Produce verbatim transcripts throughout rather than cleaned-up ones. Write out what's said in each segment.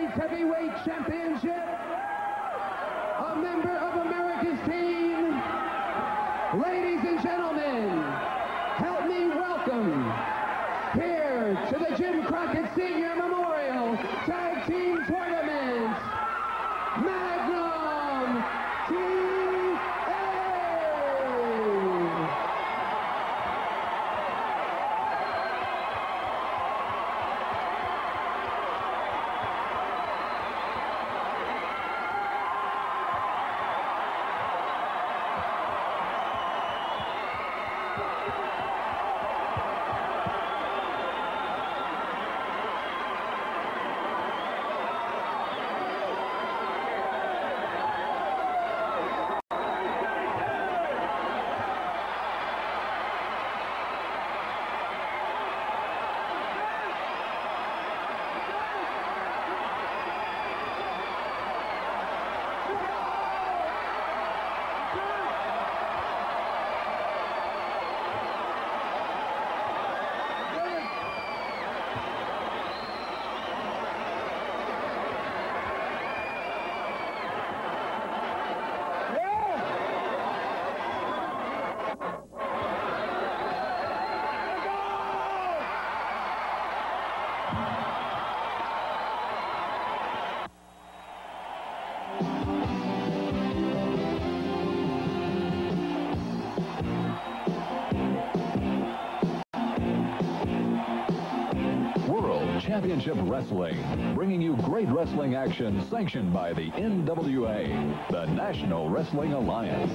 World's Heavyweight Championship, a member of America's team, ladies and gentlemen, help me welcome here to the Jim Crockett Senior Memorial Tag Team Tournament, Magnum T A Championship Wrestling, bringing you great wrestling action sanctioned by the N W A, the National Wrestling Alliance.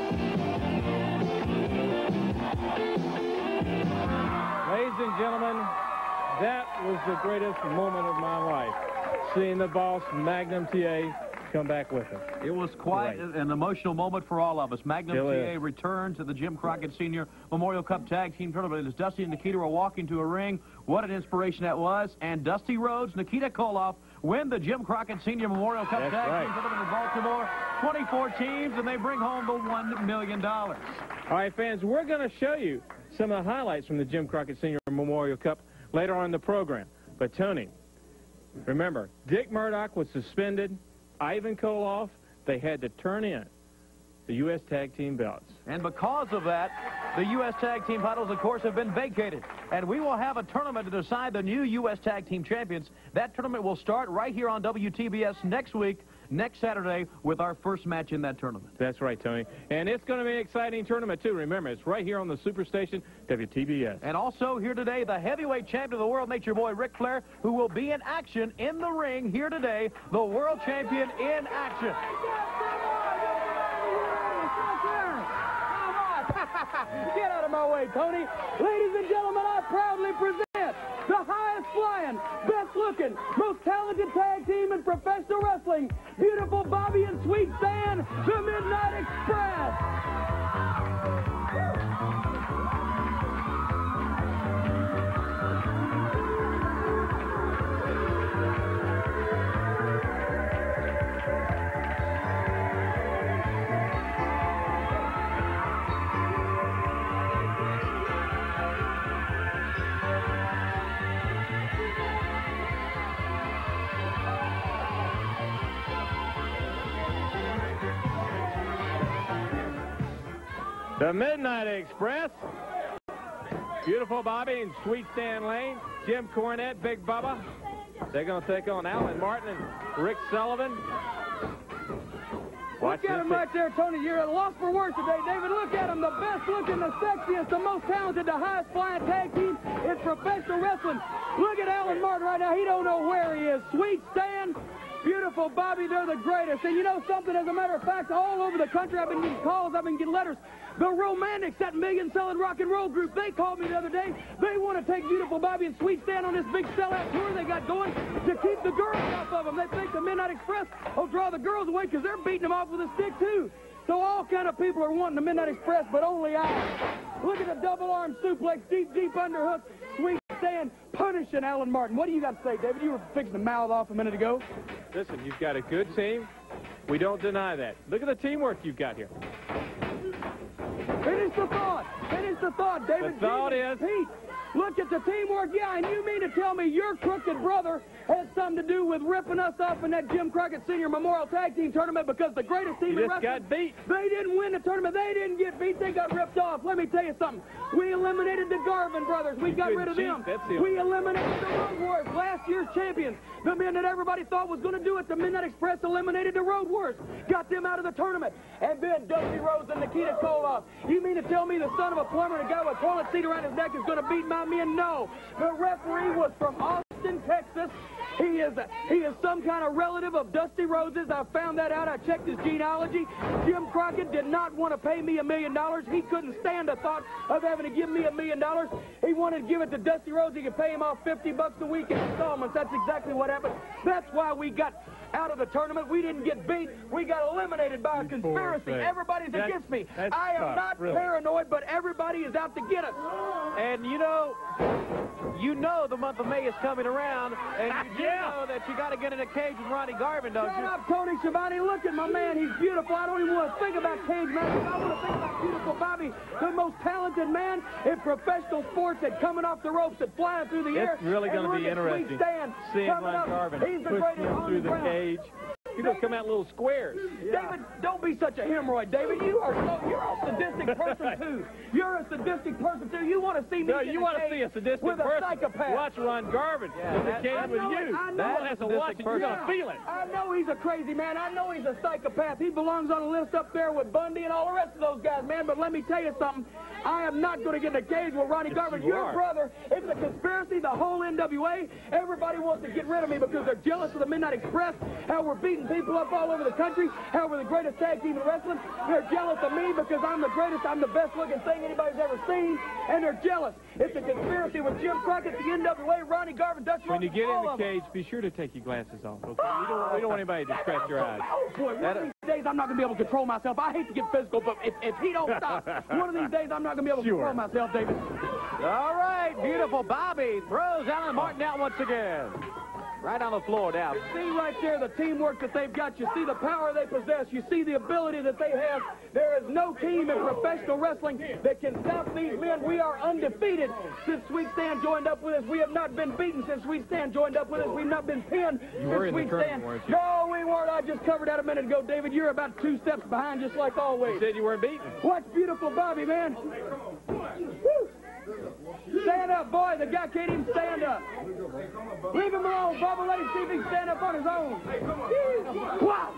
Ladies and gentlemen, that was the greatest moment of my life, seeing the boss, Magnum T A, come back with us. It was quite Great. an emotional moment for all of us. Magnum Still T A is. returned to the Jim Crockett Senior Memorial Cup Tag Team Tournament. As Dusty and Nikita were walking to a ring, what an inspiration that was. And Dusty Rhodes, Nikita Koloff win the Jim Crockett Senior Memorial Cup That's Tag right. Team Tournament in Baltimore. twenty-four teams, and they bring home the one million dollars. All right, fans, we're going to show you some of the highlights from the Jim Crockett Senior Memorial Cup later on in the program. But, Tony, remember, Dick Murdoch was suspended, Ivan Koloff, they had to turn in the U S Tag Team belts. And because of that, the U S Tag Team titles, of course, have been vacated. And we will have a tournament to decide the new U S Tag Team champions. That tournament will start right here on W T B S next week, next Saturday, with our first match in that tournament. That's right, Tony. And it's going to be an exciting tournament, too. Remember, it's right here on the Superstation, W T B S. And also here today, the heavyweight champion of the world, Nature Boy Ric Flair, who will be in action in the ring here today, the world champion in action. Get out of my way, Tony. Ladies and gentlemen, I proudly present the highest flying, best looking, most talented tag team in professional wrestling. Beautiful Bobby and Sweet Stan, the Midnight Express. The Midnight Express. Beautiful Bobby and Sweet Stan Lane. Jim Cornette, Big Bubba. They're going to take on Alan Martin and Rick Sullivan. Watch Look at him right there, Tony. You're at a loss for words today, David. Look at him. The best looking, the sexiest, the most talented, the highest flying tag team in professional wrestling. Look at Alan Martin right now. He don't know where he is. Sweet Stan, beautiful Bobby, they're the greatest. And you know something, as a matter of fact, all over the country, I've been getting calls, I've been getting letters. The Romantics, that million-selling rock and roll group, they called me the other day. They want to take beautiful Bobby and Sweet Stan on this big sellout tour they got going to keep the girls off of them. They think the Midnight Express will draw the girls away because they're beating them off with a stick, too. So all kind of people are wanting the Midnight Express, but only I. Look at the double-arm suplex, deep, deep underhook. Sweet Stan punishing Alan Martin. What do you got to say, David? You were fixing to mouth off a minute ago. Listen, you've got a good team. We don't deny that. Look at the teamwork you've got here. Finish the thought. Finish the thought, David. The thought Jesus, is, Pete. Look at the teamwork. Yeah, and you mean to tell me your crooked brother had something to do with ripping us off in that Jim Crockett Senior Memorial Tag Team Tournament because the greatest team You in just wrestling, got beat. they didn't win the tournament. They didn't get beat. They got ripped off. Let me tell you something. We eliminated the Garvin brothers. We got rid of them. We eliminated the Road Warriors, last year's champions. The men that everybody thought was going to do it. The Midnight Express eliminated the Road Warriors. Got them out of the tournament. And then Dusty Rhodes and Nikita Koloff. You mean to tell me the son of a plumber and a guy with a toilet seat around his neck is going to beat my men? No. The referee was from Austin, Texas. He is a, he is some kind of relative of Dusty Rhodes's. I found that out. I checked his genealogy. Jim Crockett did not want to pay me a million dollars. He couldn't stand the thought of having to give me a million dollars. He wanted to give it to Dusty Rhodes. He could pay him off fifty bucks a week in installments. That's exactly what happened. That's why we got out of the tournament. We didn't get beat. We got eliminated by a conspiracy. Everybody's that's, against me. That's I am tough, not really. paranoid, but everybody is out to get us. And you know, you know the month of May is coming around, and you do Yeah. know that you got to get in a cage with Ronnie Garvin, don't Shut you? up, Tony Schiavone. Look at my man. He's beautiful. I don't even want to think about cage matches. I want to think about beautiful Bobby, the most talented man in professional sports that coming off the ropes and flying through the air. It's really going to be interesting seeing Ron Garvin He's the push greatest him on through the the ground. cage. He's going to come out in little squares. David, don't be such a hemorrhoid, David. You are so, you're a sadistic person, too. You're a sadistic person, too. You want to see me No, get you in want to cage see a sadistic with a person. psychopath. Watch Ron Garvin Yeah, in the that- cage I with know you. it. I know That it. has to Sadistic watch it. You're person. going to feel it. I know he's a crazy man. I know he's a psychopath. He belongs on a list up there with Bundy and all the rest of those guys, man. But let me tell you something. I am not going to get in a cage with Ronnie Yes, Garvin. you Your are. brother, it's a conspiracy, the whole N W A. Everybody wants to get rid of me because they're jealous of the Midnight Express, how we're beating people up all over the country, how we're the greatest tag team in wrestling. They're jealous of me because I'm the greatest, I'm the best-looking thing anybody's ever seen, and they're jealous. It's a conspiracy with Jim Crockett, the N W A, Ronnie Garvin, Dutch When you Rhodes, get in all the of them. cage, be sure to take your glasses off, okay? We don't, we don't want anybody to scratch your eyes. Oh, boy, one of these days I'm not going to be able to control myself. I hate to get physical, but if, if he don't stop, one of these days I'm not going to be able to Sure. control myself, David. All right, beautiful Bobby throws Alan Martin out once again. Right on the floor now. See right there the teamwork that they've got. You see the power they possess. You see the ability that they have. There is no team in professional wrestling that can stop these men. We are undefeated since Sweet Stan joined up with us. We have not been beaten since Sweet Stan joined up with us. We've not been pinned You were since in the Sweet tournament, Stan. weren't you? No, we weren't. I just covered that a minute ago, David. You're about two steps behind, just like always. You said you weren't beaten. Watch beautiful Bobby, man. Woo. Stand up, boy. The guy can't even stand up. Leave him alone, Bubba. Let him see if he can stand up on his own. Wow.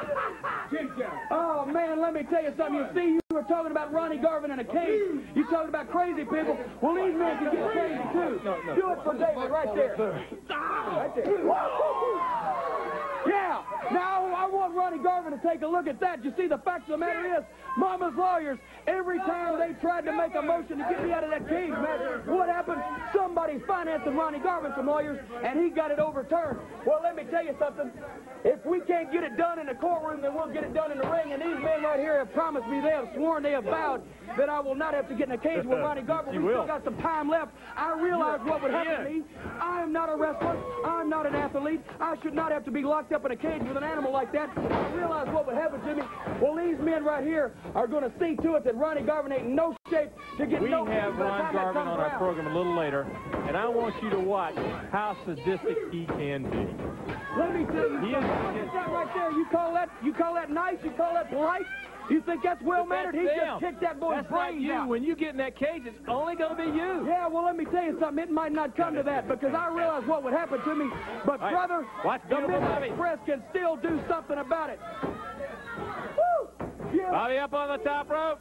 Oh, man, let me tell you something. You see, you were talking about Ronnie Garvin in a cage. You talking about crazy people. Well, these men can get crazy, too. Do it for David right there. Right there. Yeah. Now, I want Ronnie Garvin to take a look at that. You see, the fact of the matter is, Mama's lawyers, every time they tried to make a motion to get me out of that cage match, what happened? Somebody's financing Ronnie Garvin, some lawyers, and he got it overturned. Well, let me tell you something. If we can't get it done in the courtroom, then we'll get it done in the ring. And these men right here have promised me, they have sworn, they have vowed that I will not have to get in a cage with Ronnie Garvin. You We will. still got some time left. I realize what would happen to me. I am not a wrestler. I'm not an athlete. I should not have to be locked up in a cage with an animal like that. I realize what would happen to me. Well, these men right here are going to see to it that Ronnie Garvin ain't in no shape to get We no have by the Ron time that Garvin comes on our around. program a little later, and I want you to watch how sadistic he can be. Let me tell you He is- something. Look at that right there. You call that, you call that nice? You call that polite? You think that's well-mannered? He That's just them. kicked that boy's That's not brains you. out. When you get in that cage, it's only going to be you. Yeah, well, let me tell you something. It might not come to that because I realize what would happen to me. But, All right. brother, Watch the beautiful Midnight Bobby. Express can still do something about it. Woo! Yeah. Bobby up on the top rope.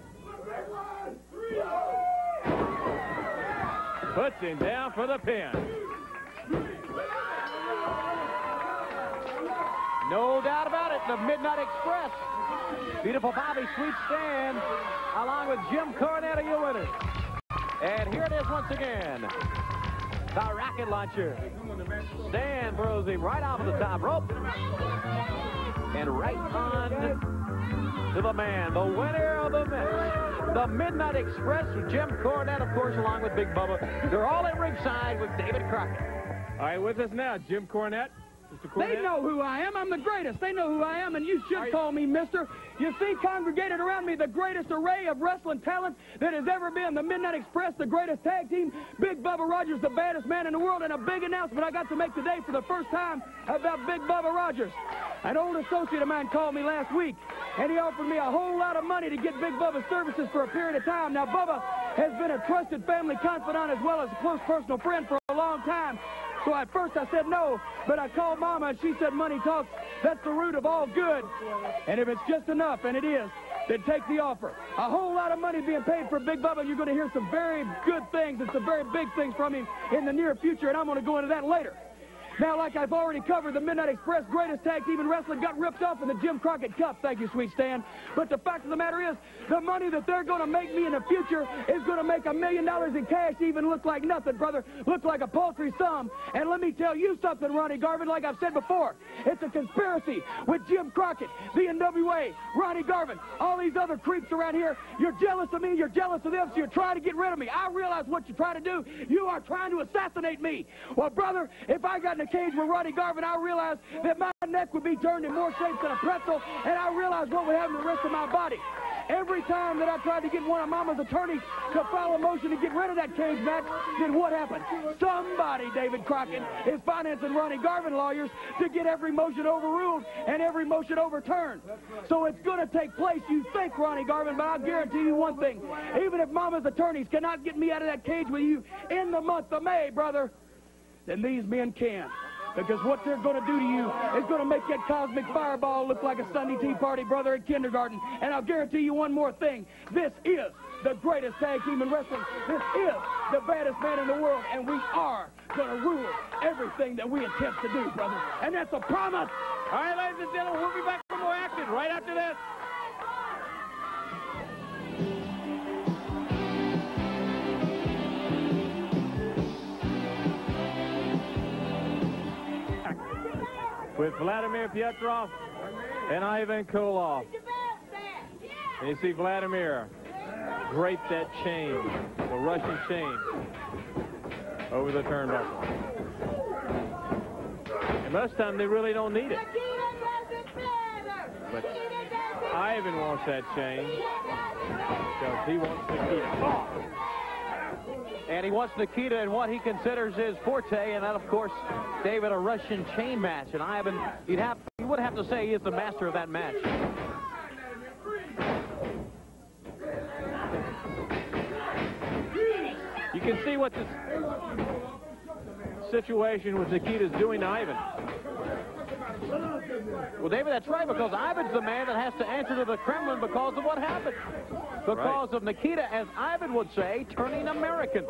Puts him down for the pin. No doubt about it, the Midnight Express. Beautiful Bobby, Sweet Stan, along with Jim Cornette are your winners. And here it is once again. The rocket launcher. Stan throws him right off of the top rope. And right on to the man, the winner of the match. The Midnight Express with Jim Cornette, of course, along with Big Bubba. They're all at ringside with David Crockett. All right, with us now, Jim Cornette, Mister Cornette? They know who I am. I'm the greatest. They know who I am, and you should call me mister. You see, congregated around me, the greatest array of wrestling talent that has ever been. The Midnight Express, the greatest tag team. Big Bubba Rogers, the baddest man in the world, and a big announcement I got to make today for the first time about Big Bubba Rogers. An old associate of mine called me last week, and he offered me a whole lot of money to get Big Bubba's services for a period of time. Now, Bubba has been a trusted family confidant as well as a close personal friend for a long time. So at first I said no, but I called Mama and she said money talks. That's the root of all good. And if it's just enough, and it is, then take the offer. A whole lot of money being paid for Big Bubba, and you're going to hear some very good things and some very big things from him in the near future, and I'm going to go into that later. Now, like I've already covered, the Midnight Express, greatest tag team in wrestling, got ripped off in the Jim Crockett Cup. Thank you, sweet Stan. But the fact of the matter is, the money that they're going to make me in the future is going to make a million dollars in cash even look like nothing, brother. Look like a paltry sum. And let me tell you something, Ronnie Garvin, like I've said before. It's a conspiracy with Jim Crockett, the N W A, Ronnie Garvin, all these other creeps around here. You're jealous of me, you're jealous of them, so you're trying to get rid of me. I realize what you're trying to do. You are trying to assassinate me. Well, brother, if I got in a cage with Ronnie Garvin, I realized that my neck would be turned in more shapes than a pretzel, and I realized what would happen to the rest of my body. Every time that I tried to get one of Mama's attorneys to file a motion to get rid of that cage match, then what happened? Somebody, David Crockett, is financing Ronnie Garvin lawyers to get every motion overruled and every motion overturned. So it's going to take place, you think, Ronnie Garvin, but I'll guarantee you one thing. Even if Mama's attorneys cannot get me out of that cage with you in the month of May, brother, then these men can. Because what they're going to do to you is going to make that cosmic fireball look like a Sunday tea party, brother, in kindergarten. And I'll guarantee you one more thing. This is the greatest tag team in wrestling. This is the baddest man in the world. And we are going to rule everything that we attempt to do, brother. And that's a promise. All right, ladies and gentlemen, we'll be back for more action right after this. With Vladimir Pietrov and Ivan Koloff. And you see Vladimir drape that chain, the Russian chain, over the turnbuckle. And most of the time they really don't need it. But Ivan wants that chain because he wants Nikita. Oh! And he wants Nikita in what he considers his forte, and that, of course, David, a Russian chain match. And Ivan, you'd have, you would have to say he is the master of that match. You can see what this situation with Nikita's doing to Ivan. Well, David, that's right, because Ivan's the man that has to answer to the Kremlin because of what happened. Because right. of Nikita, as Ivan would say, turning American.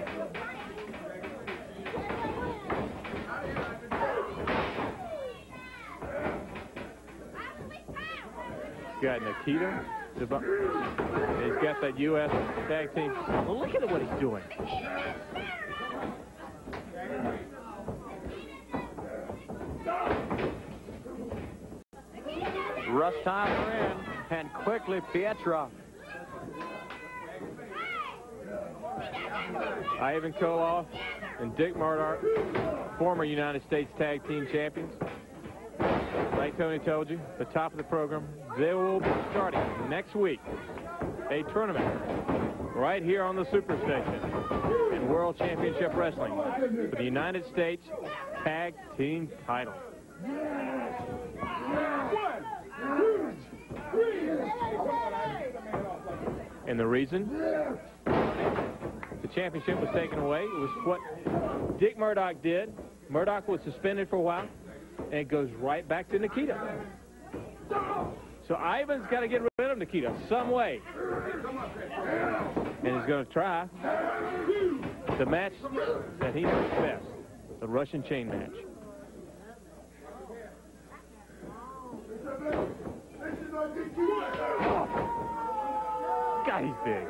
Got Nikita. He's got that U S tag team. Well, look at what he's doing. Russ Tyler in, and quickly Pietrov. Ivan Koloff and Dick Murdoch, former United States Tag Team Champions. Like Tony told you, the top of the program, they will be starting next week a tournament right here on the Superstation in World Championship Wrestling for the United States Tag Team title. And the reason the championship was taken away was what Dick Murdoch did. Murdoch was suspended for a while, and it goes right back to Nikita. So Ivan's got to get rid of Nikita some way. And he's going to try the match that he knows best, the Russian chain match. God, he's big.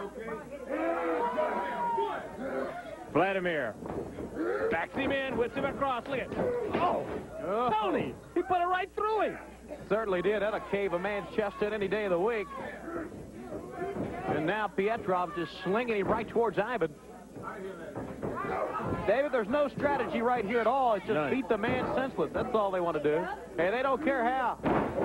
Vladimir backs him in, whips him across. Look at Oh, oh, Tony, he put it right through him. Certainly did. That'll cave a man's chest in any day of the week. And now Pietrov just slinging him right towards Ivan. David, there's no strategy right here at all. It's just None. beat the man senseless. That's all they want to do. And they don't care how.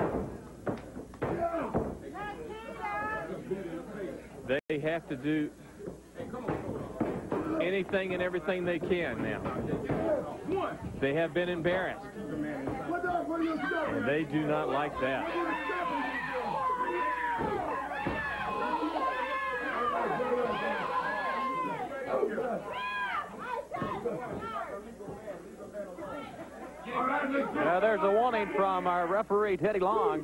They have to do anything and everything they can now. They have been embarrassed. And they do not like that. Now there's a warning from our referee, Teddy Long.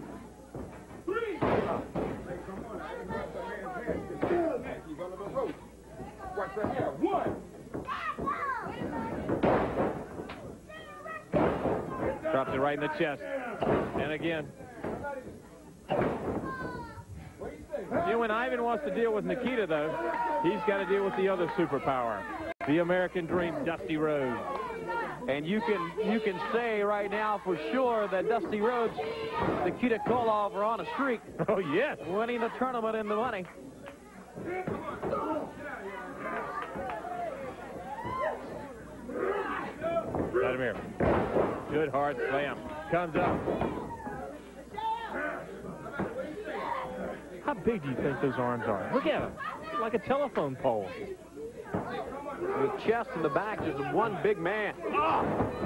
Drops it right in the chest. And again. You know, when Ivan wants to deal with Nikita, though, he's got to deal with the other superpower, the American Dream, Dusty Rhodes. And you can you can say right now for sure that Dusty Rhodes, Nikita Koloff are on a streak. Oh, yes. Winning the tournament and the money. Vladimir. Good hard slam. Comes up. How big do you think those arms are? Look at them. Like a telephone pole. The chest and the back is one big man. Oh.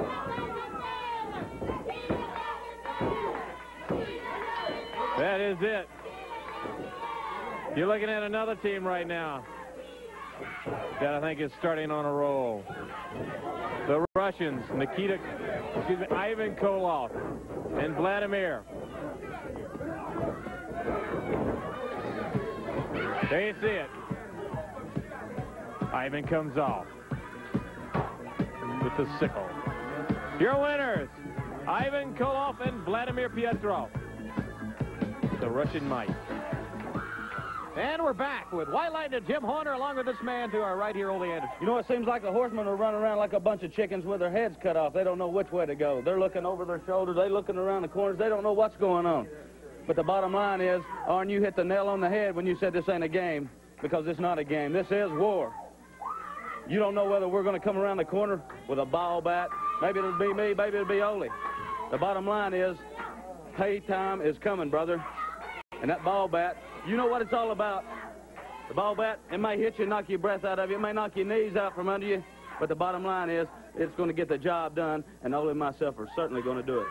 That is it. You're looking at another team right now that I think is starting on a roll. The Russians, Nikita, excuse me, Ivan Koloff and Vladimir. There you see it. Ivan comes off with the sickle. Your winners, Ivan Koloff and Vladimir Pietrov. The Russian might. And we're back with White Light and Jim Horner along with this man to our right here, Ole Anderson. You know, it seems like the horsemen are running around like a bunch of chickens with their heads cut off. They don't know which way to go. They're looking over their shoulders. They're looking around the corners. They don't know what's going on. But the bottom line is, Arn, you hit the nail on the head when you said this ain't a game, because it's not a game. This is war. You don't know whether we're going to come around the corner with a ball bat. Maybe it'll be me, maybe it'll be Ole. The bottom line is, pay time is coming, brother. And that ball bat, you know what it's all about. The ball bat, it may hit you, knock your breath out of you. It may knock your knees out from under you. But the bottom line is, it's going to get the job done, and Ole and myself are certainly going to do it.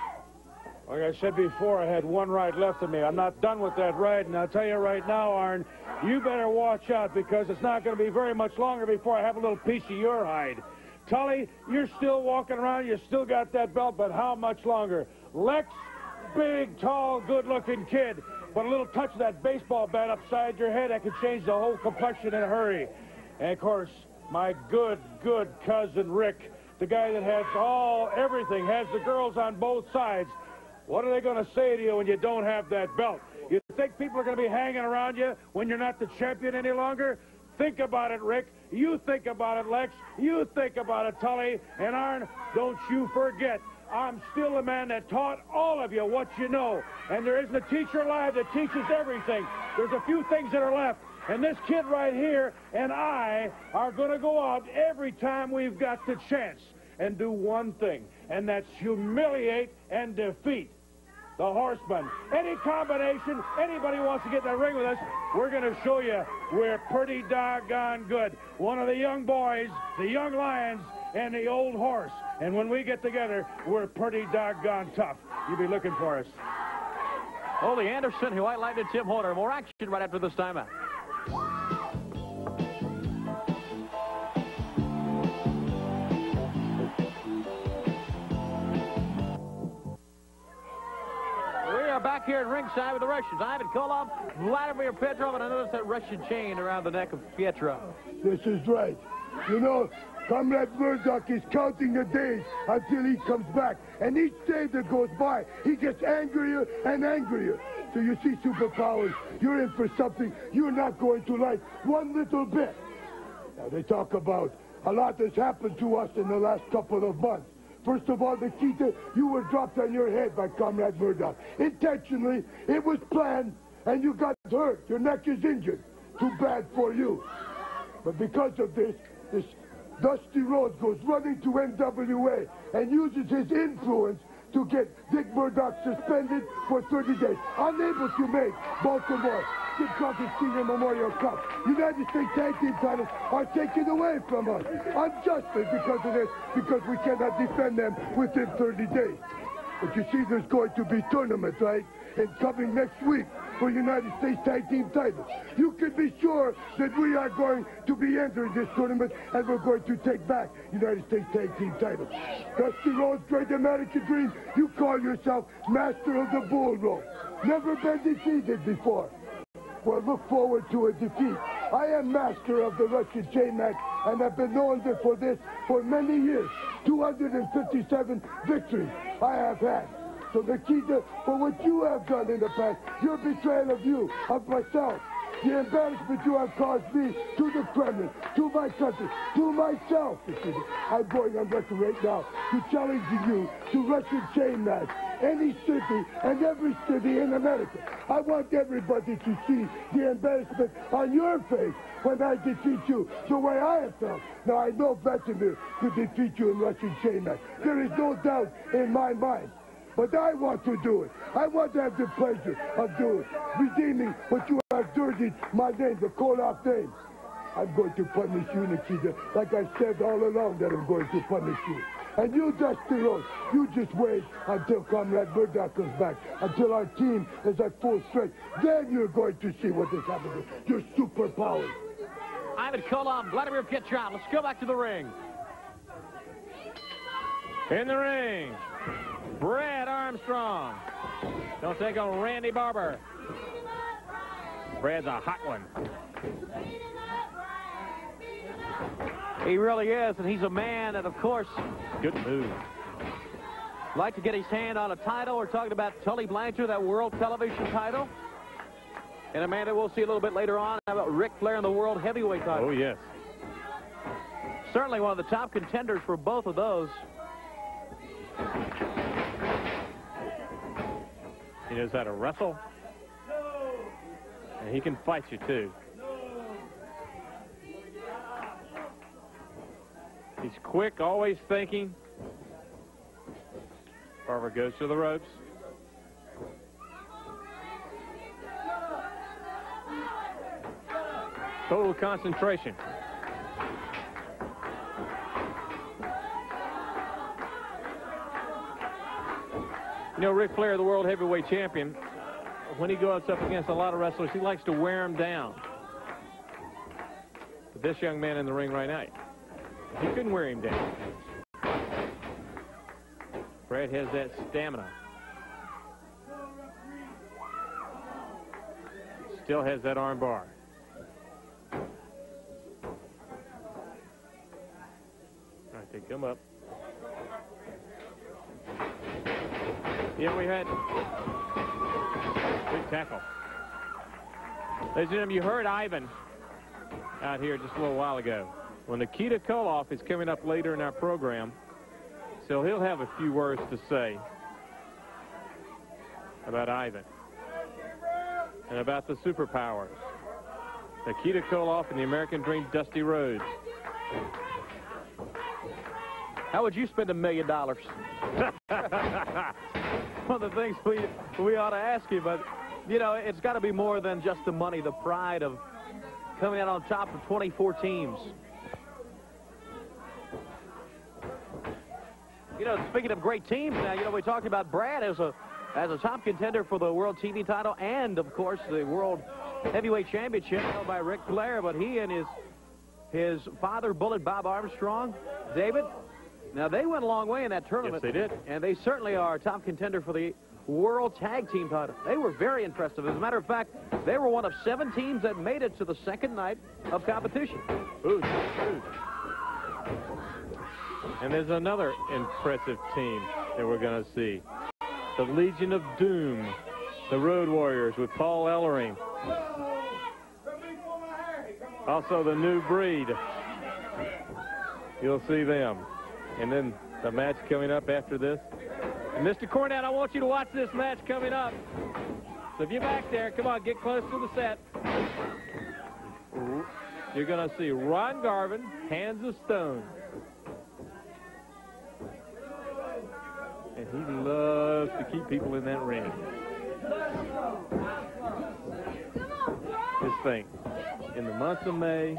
Like I said before, I had one ride left of me. I'm not done with that ride, and I'll tell you right now, Arn, you better watch out, because it's not going to be very much longer before I have a little piece of your hide. Tully, you're still walking around. You still got that belt, but how much longer? Lex, big, tall, good-looking kid, but a little touch of that baseball bat upside your head, that could change the whole complexion in a hurry. And, of course, my good, good cousin Rick, the guy that has all, everything, has the girls on both sides. What are they going to say to you when you don't have that belt? You think people are going to be hanging around you when you're not the champion any longer? Think about it, Rick. You think about it, Lex. You think about it, Tully. And Arn, don't you forget, I'm still the man that taught all of you what you know. And there isn't a teacher alive that teaches everything. There's a few things that are left. And this kid right here and I are going to go out every time we've got the chance and do one thing, and that's humiliate and defeat the Horsemen. Any combination, anybody wants to get in the ring with us, we're going to show you we're pretty doggone good. One of the young boys, the young lions, and the old horse. And when we get together, we're pretty doggone tough. You be looking for us. Ole Anderson, who highlighted Tim Horner. More action right after this timeout. Back here at ringside with the Russians. Ivan Koloff, Vladimir Pietrov, and I noticed that Russian chain around the neck of Pietrov. This is right. You know, Comrade Murdoch is counting the days until he comes back. And each day that goes by, he gets angrier and angrier. So you see, Superpowers, you're in for something you're not going to like one little bit. Now, they talk about a lot has happened to us in the last couple of months. First of all, Nikita, you were dropped on your head by Comrade Murdoch. Intentionally, it was planned, and you got hurt. Your neck is injured. Too bad for you. But because of this, this Dusty Rhodes goes running to N W A and uses his influence to get Dick Murdoch suspended for thirty days. Unable to make Baltimore Jim Crockett Senior Memorial Cup. United States Tag Team titles are taken away from us unjustly because of this, because we cannot defend them within thirty days. But you see, there's going to be tournaments, right? And coming next week for United States Tag Team titles. You can be sure that we are going to be entering this tournament and we're going to take back United States Tag Team titles. Dusty Rhodes, Great American Dream, you call yourself master of the bull rope. Never been defeated before. Well, look forward to a defeat. I am master of the Russian chain match, and I've been known for this for many years. two hundred fifty-seven victories I have had. So, Nikita, for what you have done in the past, your betrayal of you, of myself, the embarrassment you have caused me to the Kremlin, to my country, to myself, Nikita. I'm going on record right now to challenging you to Russian chain match. Any city and every city in America. I want everybody to see the embarrassment on your face when I defeat you the way I have felt. Now, I know Vladimir could defeat you in Russian chain match. There is no doubt in my mind. But I want to do it. I want to have the pleasure of doing it. Redeeming what you have dirtied my name, the Koloff name. I'm going to punish you, Nikita, like I said all along that I'm going to punish you. And you, Dusty Rhodes, you just wait until Comrade Murdoch comes back, until our team is at full strength. Then you're going to see what is happening. Your superpowers. Ivan Koloff, Vladimir Petrov. Let's go back to the ring. In the ring, Brad Armstrong. Don't take on Randy Barber. Brad's a hot one. He really is, and he's a man that, of course, good move. Like to get his hand on a title. We're talking about Tully Blanchard, that world television title. And a man that we'll see a little bit later on. How about Ric Flair in the world heavyweight title? Oh, yes. Certainly one of the top contenders for both of those. He knows how to wrestle. And he can fight you, too. He's quick, always thinking. Barber goes to the ropes. Total concentration. You know, Ric Flair, the world heavyweight champion, when he goes up against a lot of wrestlers, he likes to wear them down. But this young man in the ring right now, he couldn't wear him down. Brad has that stamina. Still has that arm bar. All right, they come up. Yeah, we had big tackle. Ladies and gentlemen, you heard Ivan out here just a little while ago. Well, Nikita Koloff is coming up later in our program, so he'll have a few words to say about Ivan and about the Superpowers. Nikita Koloff and the American Dream, Dusty Rhodes. How would you spend a million dollars? One of the things we, we ought to ask you, but, you know, it's got to be more than just the money, the pride of coming out on top of twenty-four teams. You know, speaking of great teams now, you know, we talked about Brad as a as a top contender for the World T V title and, of course, the World Heavyweight Championship held by Ric Flair, but he and his his father, Bullet Bob Armstrong, David, now they went a long way in that tournament. Yes, they did. And they certainly are a top contender for the World Tag Team title. They were very impressive. As a matter of fact, they were one of seven teams that made it to the second night of competition. Ooh, ooh. And there's another impressive team that we're going to see. The Legion of Doom, the Road Warriors with Paul Ellering. Also the New Breed. You'll see them. And then the match coming up after this. And Mister Cornette, I want you to watch this match coming up. So if you're back there, come on, get close to the set. you're going to see Ron Garvin, hands of stone. And he loves to keep people in that ring. Just think, in the month of May,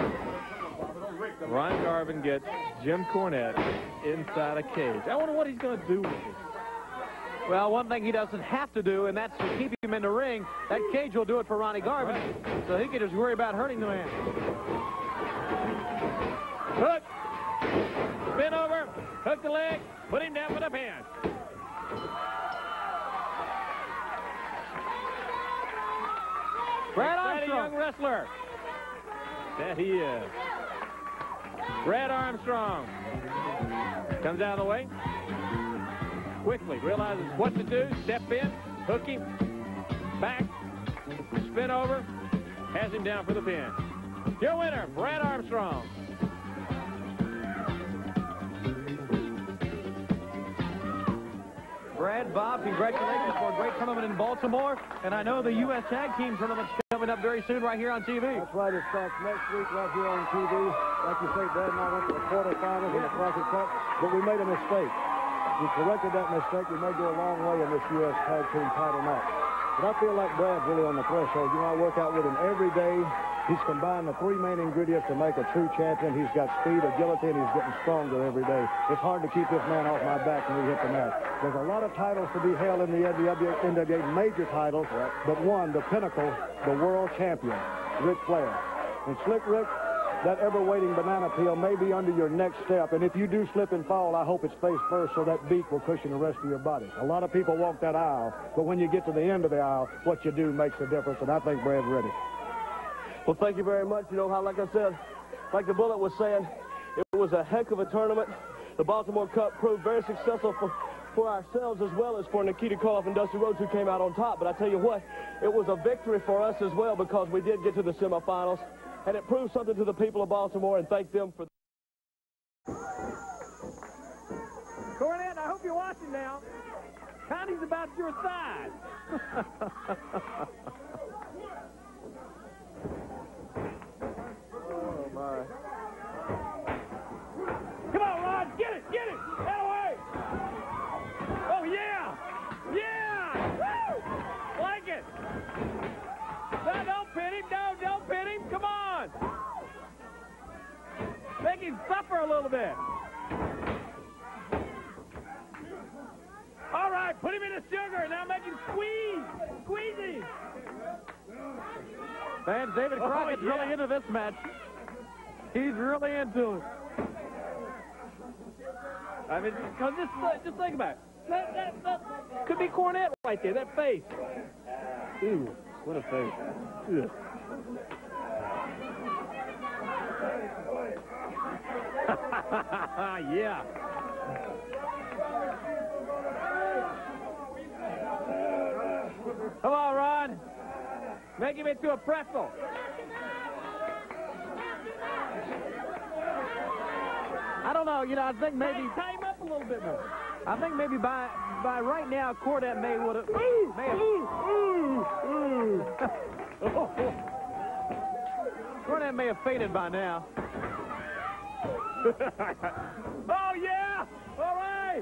Ron Garvin gets Jim Cornette inside a cage. I wonder what he's going to do with it. Well, one thing he doesn't have to do, and that's to keep him in the ring. That cage will do it for Ronnie Garvin, right. So he can just worry about hurting the man. Hook. Spin over. Hook the leg. Put him down for the pin. Brad Armstrong. A young wrestler. That he is. Brad Armstrong. Comes out of the way. Quickly realizes what to do. Step in. Hook him. Back. Spin over. Has him down for the pin. Your winner, Brad Armstrong. Brad, Bob, congratulations for a great tournament in Baltimore. And I know the U S Tag Team Tournament's coming up very soon right here on T V. That's right. It starts next week right here on T V. Like you say, Brad and I went to the quarterfinals in the Crockett Cup, but we made a mistake. We corrected that mistake. We may go a long way in this U S Tag Team title match. But I feel like Brad's really on the threshold. You know, I work out with him every day. He's combined the three main ingredients to make a true champion. He's got speed, agility, and he's getting stronger every day. It's hard to keep this man off my back when we hit the mat. There's a lot of titles to be held in the N W A, major titles, but one, the pinnacle, the world champion, Ric Flair. And Slick Rick, that ever-waiting banana peel may be under your next step, and if you do slip and fall, I hope it's face first so that beak will cushion the rest of your body. A lot of people walk that aisle, but when you get to the end of the aisle, what you do makes a difference, and I think Brad's ready. Well, thank you very much. You know how, like I said, like the Bullet was saying, it was a heck of a tournament. The Baltimore Cup proved very successful for, for ourselves as well as for Nikita Koloff and Dusty Rhodes, who came out on top. But I tell you what, it was a victory for us as well because we did get to the semifinals, and it proved something to the people of Baltimore, and thank them for. Cornette, I hope you're watching now. Connie's about your side. Oh, my. Come on, Rod. Get it. Get it. That way. Oh, yeah. Yeah. Woo. Like it. No, don't pin him. No, don't pin him. Come on. Make him suffer a little bit. All right, put him in the sugar. Now make him squeeze. Squeeze him. Fans, David Crockett's oh, yeah. really into this match. He's really into it. I mean, cause just, uh, just think about it. That, that, that could be Cornette right there, that face. Ooh, what a face. Ugh. Yeah. Come on, Ron. Make him into a pretzel. I don't know, you know, I think maybe... Tie him up a little bit more. I think maybe by by right now, Cornette may would have... May have... Ooh, ooh, ooh. Cornette may have fainted by now. Oh, yeah! All right!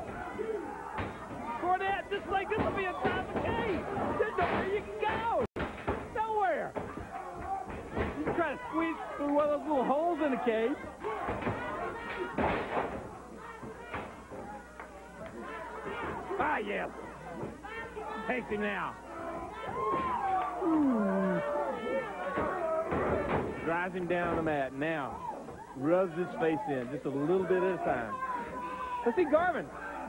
Cornette, just like this will be a time of cage. There's nowhere you can go. Nowhere. You can try to squeeze through one of those little holes in the cage. Ah, yes. Takes him now. Ooh. Drives him down the mat. Now, rubs his face in just a little bit at a time. Let's see Garvin.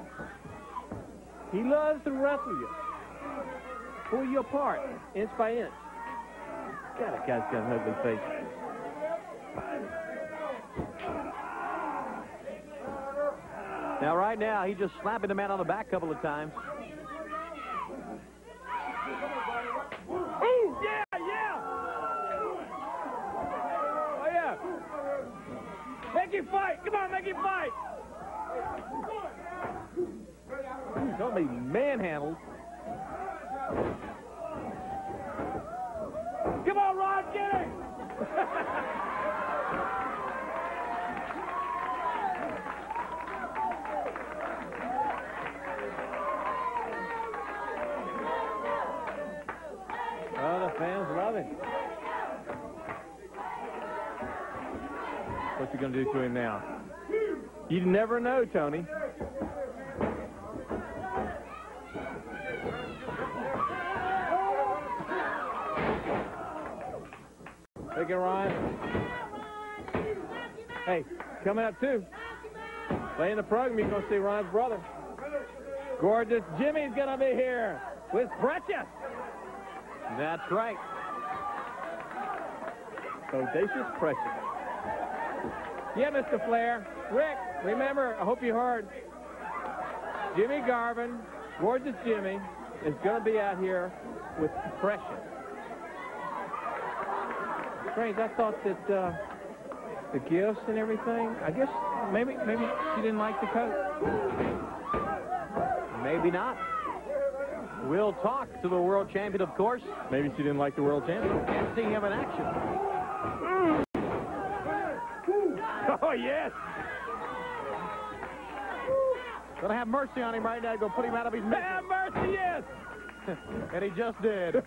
He loves to wrestle you. Pull you apart, inch by inch. God, that guy's got an ugly face. Now, right now, he's just slapping the man on the back a couple of times. Ooh, yeah, yeah! Oh, yeah. Make him fight. Come on, make him fight. He's going to be manhandled. Come on, Rod, get him! Oh, the fans love it. What's he going to do to him now? You never know, Tony. Take it, Ryan. Hey, coming up, too. Playing the program, you're going to see Ryan's brother. Gorgeous Jimmy's going to be here with Precious. That's right. Bodacious Precious. Yeah, Mister Flair. Rick, remember, I hope you heard, Jimmy Garvin, Gorgeous Jimmy, is going to be out here with Precious. Strange, I thought that uh, the gifts and everything, I guess maybe maybe she didn't like the coat. Maybe not. We'll talk to the world champion, of course. Maybe she didn't like the world champion. Can't see him in action. Mm. Oh, yes. Gonna have mercy on him right now. Go put him out of his misery. Have mercy, yes. And he just did.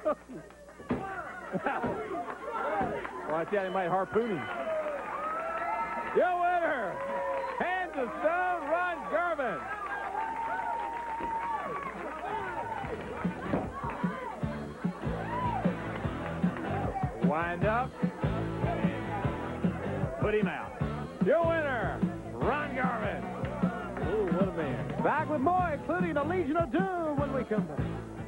Watch out, he might harpoon him. Your winner, Hands of Stone, Ron Garvin. Wind up. Put him out. Your winner, Ron Garvin. Ooh, what a man. Back with more, including the Legion of Doom when we come back.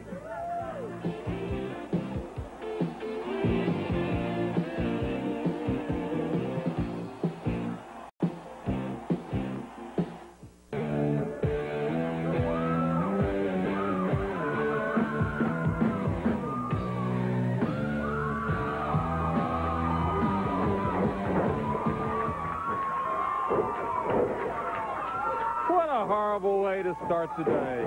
Horrible way to start the day.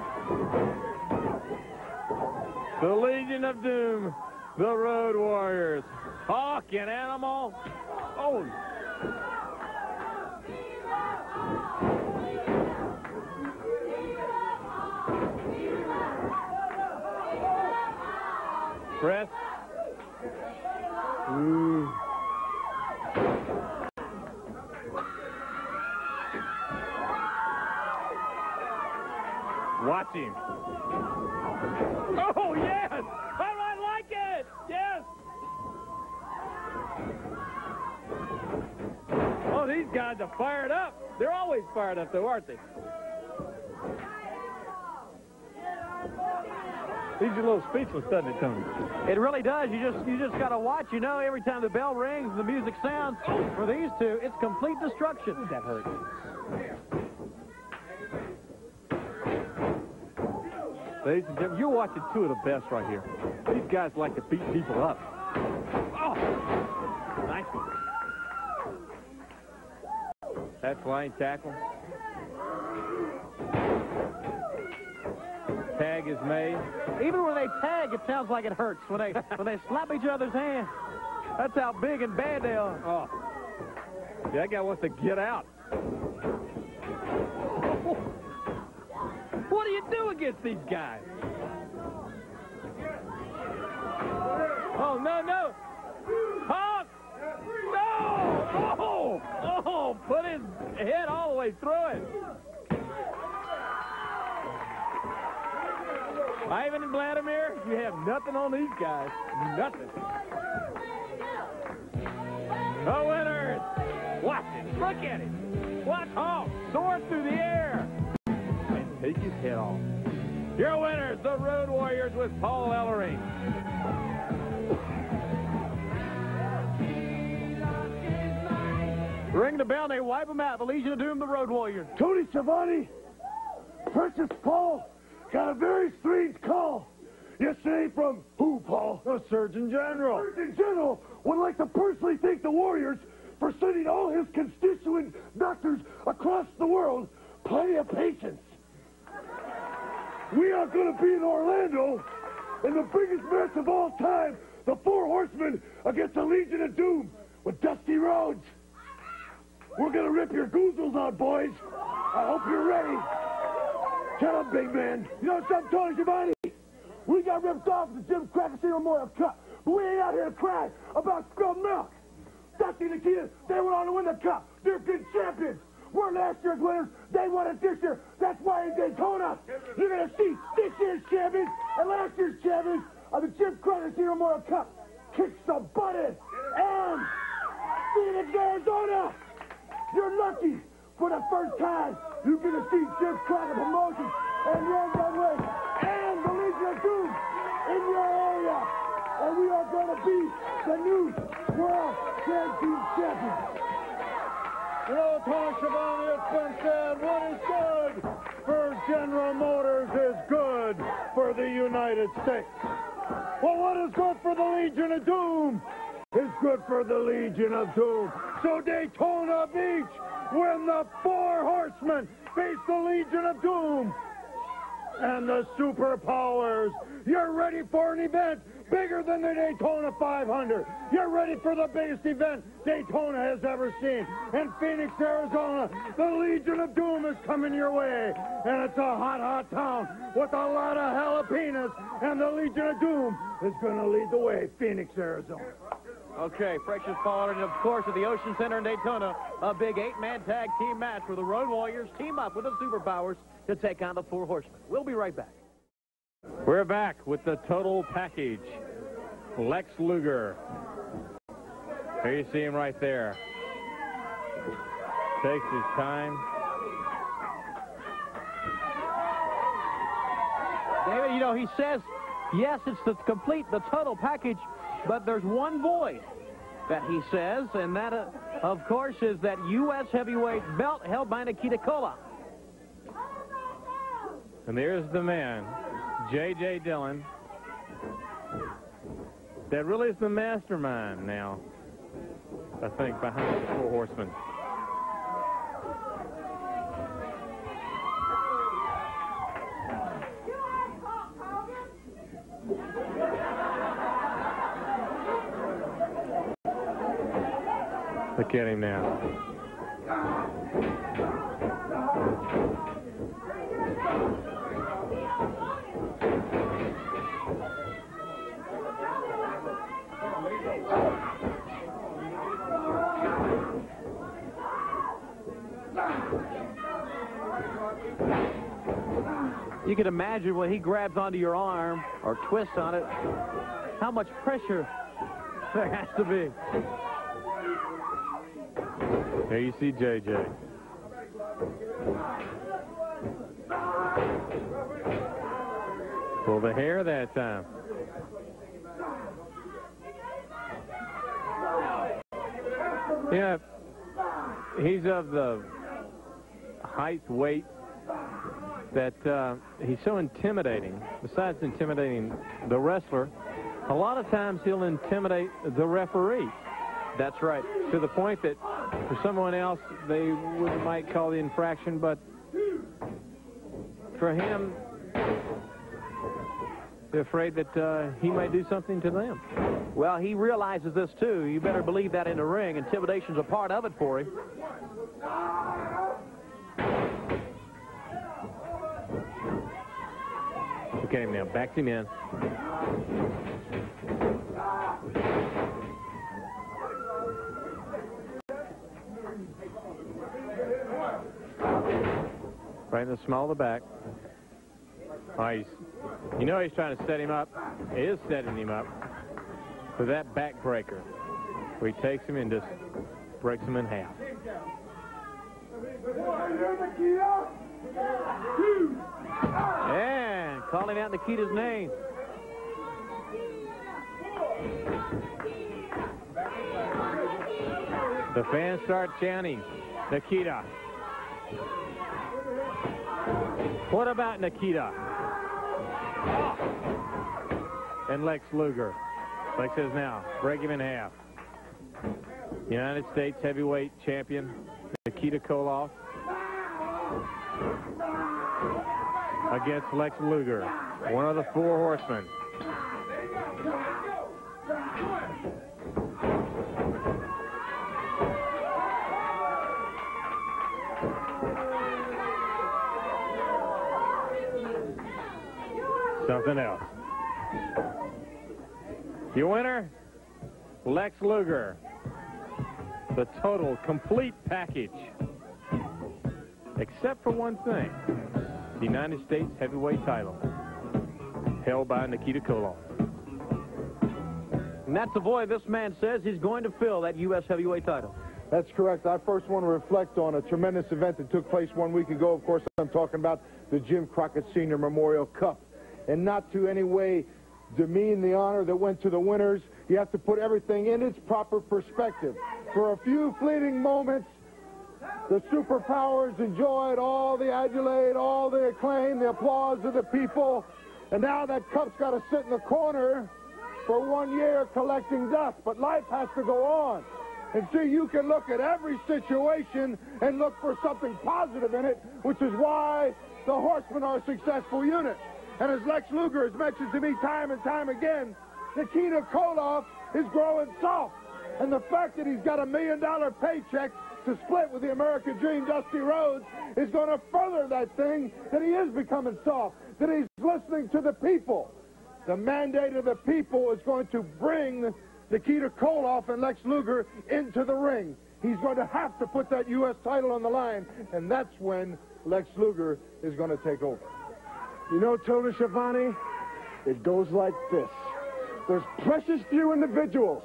The Legion of Doom, the Road Warriors. Hawk and Animal. Oh. Press. Ooh. Watch him. Oh, yes! I like it! Yes! Oh, these guys are fired up. They're always fired up, though, aren't they? Leaves you a little speechless, doesn't it, Tony? It really does. You just you just got to watch. You know, every time the bell rings, the music sounds. For these two, it's complete destruction. That hurt. Ladies and gentlemen, you're watching two of the best right here. These guys like to beat people up. Oh! Nice one. That flying tackle. Tag is made. Even when they tag, it sounds like it hurts. When they when they slap each other's hand, that's how big and bad they are. Oh. Yeah, that guy wants to get out. What do you do against these guys? Oh, no, no. Hawk! No! Oh! Oh! Put his head all the way through it. Ivan and Vladimir, you have nothing on these guys. Nothing. The winners. Watch it. Look at it. Watch Hawk soar through the air. Take his head off. Your winners, the Road Warriors with Paul Ellering. Ring the bell, they wipe them out. The Legion of Doom, the Road Warriors. Tony Schiavone, Precious Paul, got a very strange call yesterday from who, Paul? The Surgeon General. Surgeon General would like to personally thank the Warriors for sending all his constituent doctors across the world plenty of patience. We are going to be in Orlando in the biggest match of all time, The Four Horsemen against the Legion of Doom with Dusty Rhodes. We're gonna rip your goozles out, boys. I hope you're ready. Shut up, big man. You know something, Tony Schiavone? We got ripped off at the Jim Crockett Memorial Cup, but we ain't out here to cry about spilled milk. Dusty and Nikita, they went on to win the cup. They're good champions. We're last year's winners. They won it this year. That's why in Daytona, you're going to see this year's champions and last year's champions of the Jim Crockett Memorial Cup kick some butt in. And Phoenix, Arizona, you're lucky. For the first time, you're going to see Jim Crockett Promotions and the N W A and the Legion of Doom in your area. And we are going to be the new World Tag Team Champions. You know, Tony Schiavone, it's been said, what is good for General Motors is good for the United States. Well, what is good for the Legion of Doom is good for the Legion of Doom. So Daytona Beach, when the Four Horsemen face the Legion of Doom and the Superpowers, you're ready for an event bigger than the Daytona five hundred. You're ready for the biggest event Daytona has ever seen. In Phoenix, Arizona, the Legion of Doom is coming your way. And it's a hot, hot town with a lot of jalapenos. And the Legion of Doom is going to lead the way, Phoenix, Arizona. Okay, Precious Pollard, and of course at the Ocean Center in Daytona, a big eight-man tag team match where the Road Warriors team up with the Superpowers to take on the Four Horsemen. We'll be right back. We're back with the total package. Lex Luger. There you see him right there. Takes his time. David, you know, he says, yes, it's the complete, the total package, but there's one void that he says, and that, uh, of course, is that U S heavyweight belt held by Nikita Koloff. And there's the man, J J Dillon, that really is the mastermind now, I think, behind the Four Horsemen. Look at him now. You can imagine when he grabs onto your arm or twists on it, how much pressure there has to be. There you see J J. Pull the hair that time. Yeah, he's of the height, weight, that uh, he's so intimidating. Besides intimidating the wrestler, a lot of times he'll intimidate the referee. That's right. To the point that for someone else, they would, might call the infraction, but for him, they're afraid that uh, he might do something to them. Well, he realizes this, too. You better believe that in the ring. Intimidation's a part of it for him. Look at him now. Backs him in. Right in the small of the back. Oh, he's, you know he's trying to set him up. He is setting him up for that backbreaker, where he takes him and just breaks him in half. And calling out Nikita's name. The fans start chanting, Nikita. What about Nikita? And Lex Luger. Lex says now, break him in half. United States heavyweight champion, Nikita Koloff, against Lex Luger, one of the Four Horsemen. something else. Your winner, Lex Luger. The total complete package. Except for one thing. The United States heavyweight title. Held by Nikita Koloff. And that's the void this man says he's going to fill, that U S heavyweight title. That's correct. I first want to reflect on a tremendous event that took place one week ago. Of course, I'm talking about the Jim Crockett Senior Memorial Cup. And not to any way demean the honor that went to the winners. You have to put everything in its proper perspective. For a few fleeting moments, the Superpowers enjoyed all the adulation, all the acclaim, the applause of the people. And now that cup's got to sit in the corner for one year collecting dust. But life has to go on. And see, you can look at every situation and look for something positive in it, which is why the Horsemen are a successful unit. And as Lex Luger has mentioned to me time and time again, Nikita Koloff is growing soft. And the fact that he's got a million-dollar paycheck to split with the American Dream, Dusty Rhodes, is going to further that thing that he is becoming soft, that he's listening to the people. The mandate of the people is going to bring Nikita Koloff and Lex Luger into the ring. He's going to have to put that U S title on the line, and that's when Lex Luger is going to take over. You know, Tony Schiavone, it goes like this. There's precious few individuals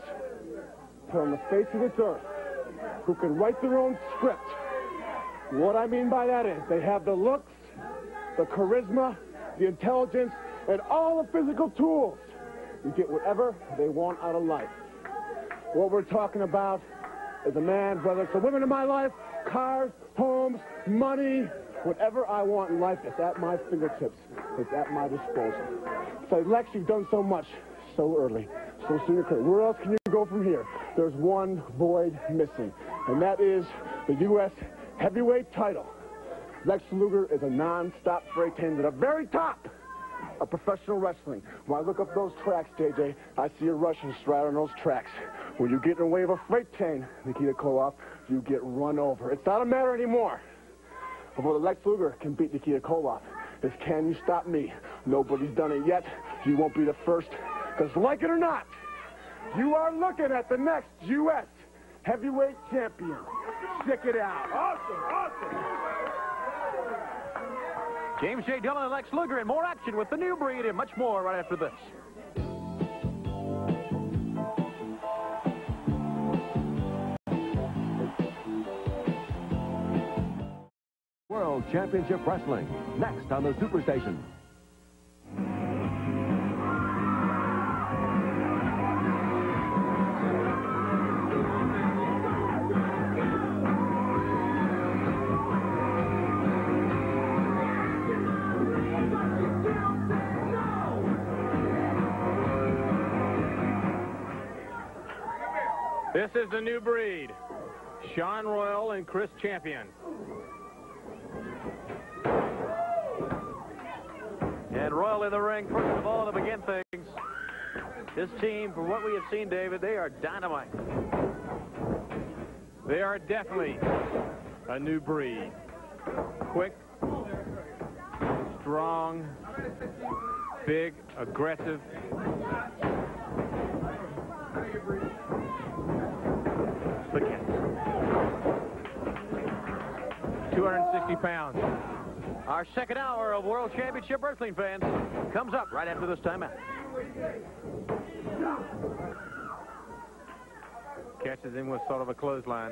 on the face of this earth who can write their own script. What I mean by that is they have the looks, the charisma, the intelligence, and all the physical tools to get whatever they want out of life. What we're talking about is a man, whether it's the women in my life, cars, homes, money, whatever I want in life, it's at my fingertips. It's at my disposal. So, Lex, you've done so much so early, so soon. Where else can you go from here? There's one void missing, and that is the U S heavyweight title. Lex Luger is a non-stop freight train to the very top of professional wrestling. When I look up those tracks, J J, I see a Russian stride on those tracks. When you get in the way of a freight train, Nikita Koloff, you get run over. It's not a matter anymore of whether Lex Luger can beat Nikita Koloff. It's can you stop me? Nobody's done it yet. You won't be the first. Because like it or not, you are looking at the next U S heavyweight champion. Check it out. Awesome, awesome. James J. Dillon and Lex Luger in more action with the new breed and much more right after this. World Championship Wrestling, next on the Superstation. This is the new breed. Sean Royal and Chris Champion. And Royal in the ring, first of all, to begin things. This team, for what we have seen, David, they are dynamite. They are definitely a new breed. Quick, strong, big, aggressive. Look at it. two hundred sixty pounds. Our second hour of World Championship Wrestling, fans, comes up right after this timeout. Catches him with sort of a clothesline.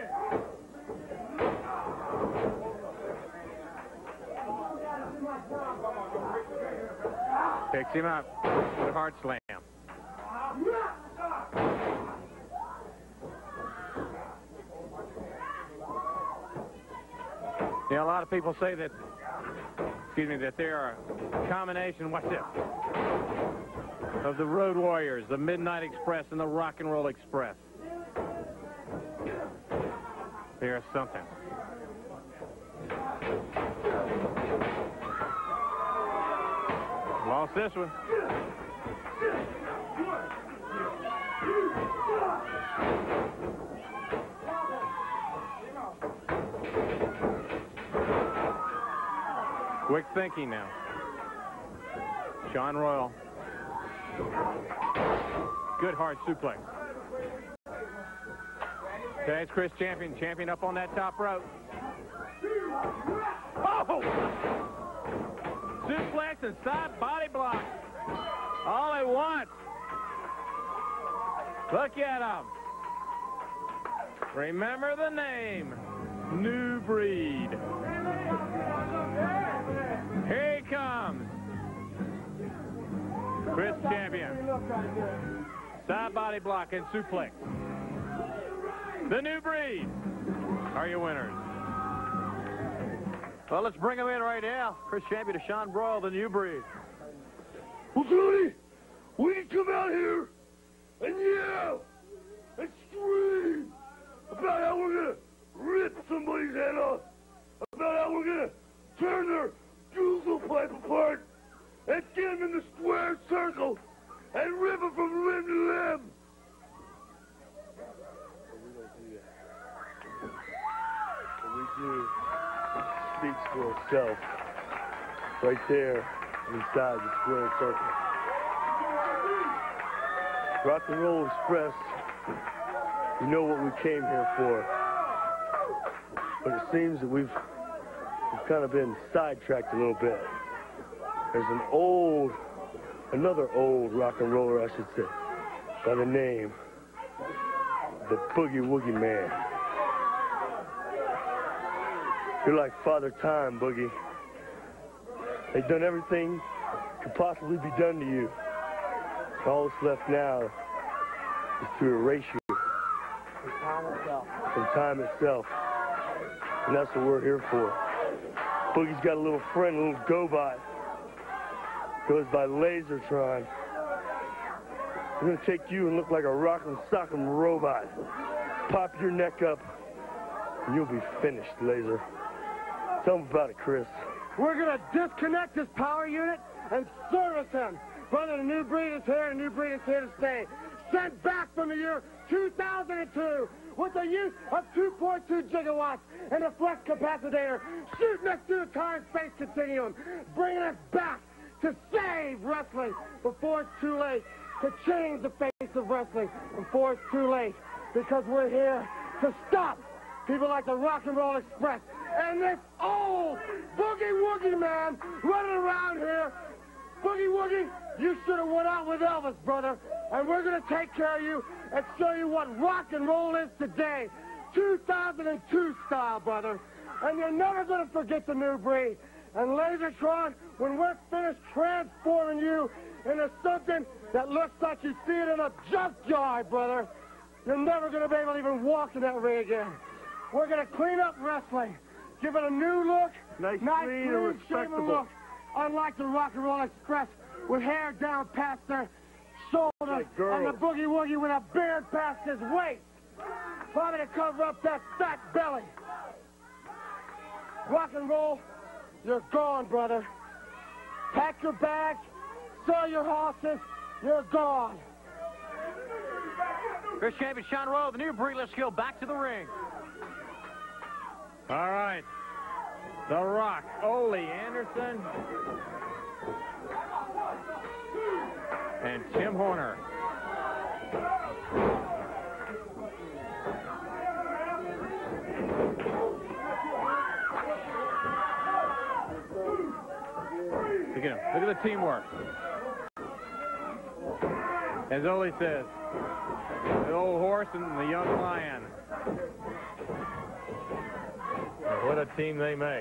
Picks him up with a hard slam. You know, a lot of people say that, excuse me, that they are a combination, what's this, of the Road Warriors, the Midnight Express, and the Rock and Roll Express. There's something. Lost this one. Quick thinking now. Sean Royal. Good hard suplex. Okay, it's Chris Champion. Champion up on that top rope. Oh! Suplex and side body block. All at once. Look at him. Remember the name. New Breed. Here he comes. Chris Champion. Side body block and suplex. The New Breed are your winners. Well, let's bring him in right now. Chris Champion to Sean Broyle, the New Breed. Well, Tony, we can come out here and yell and scream about how we're going to rip somebody's head off, about how we're going to turn their Google pipe apart and get them in the square circle and rip them from limb to limb. But we don't do that. What we do speaks for itself right there inside the square circle. Rock and Roll Express, you know what we came here for. But it seems that we've, we've kind of been sidetracked a little bit. There's an old, another old rock and roller, I should say, by the name the Boogie Woogie Man. You're like Father Time, Boogie. They've done everything could possibly be done to you. All that's left now is to erase you from time itself. From time itself. And that's what we're here for. Boogie's got a little friend, a little go-by. Goes by Lasertron. We're gonna take you and look like a rock'em sock'em robot. Pop your neck up, and you'll be finished, Laser. Tell them about it, Chris. We're gonna disconnect this power unit and service him. Brother, the New Breed is here, and the New Breed is here to stay. Sent back from the year two thousand two with the use of two point two gigawatts and a flex capacitor shooting us through the time-space continuum, bringing us back to save wrestling before it's too late, to change the face of wrestling before it's too late, because we're here to stop people like the Rock and Roll Express and this old Boogie Woogie Man running around here. Boogie Woogie, you should have went out with Elvis, brother, and we're going to take care of you and show you what rock and roll is today, two thousand two style, brother, and you're never going to forget the New Breed. And Lasertron, when we're finished transforming you into something that looks like you see it in a junkyard, brother, you're never going to be able to even walk in that ring again. We're going to clean up wrestling, give it a new look, nice, nice clean, clean, and respectable look, unlike the Rock and Roll Express with hair down past their shoulder like and the Boogie Woogie with a beard past his waist, probably to cover up that fat belly. Rock and Roll, you're gone, brother. Pack your bags, sell your horses, you're gone. Chris Champion, Sean Rowe, the New Breed. Let's go back to the ring. All right. The Rock, Ole Anderson, and Tim Horner. Look at him. Look at the teamwork. As Ole says, the old horse and the young lion. What a team they make.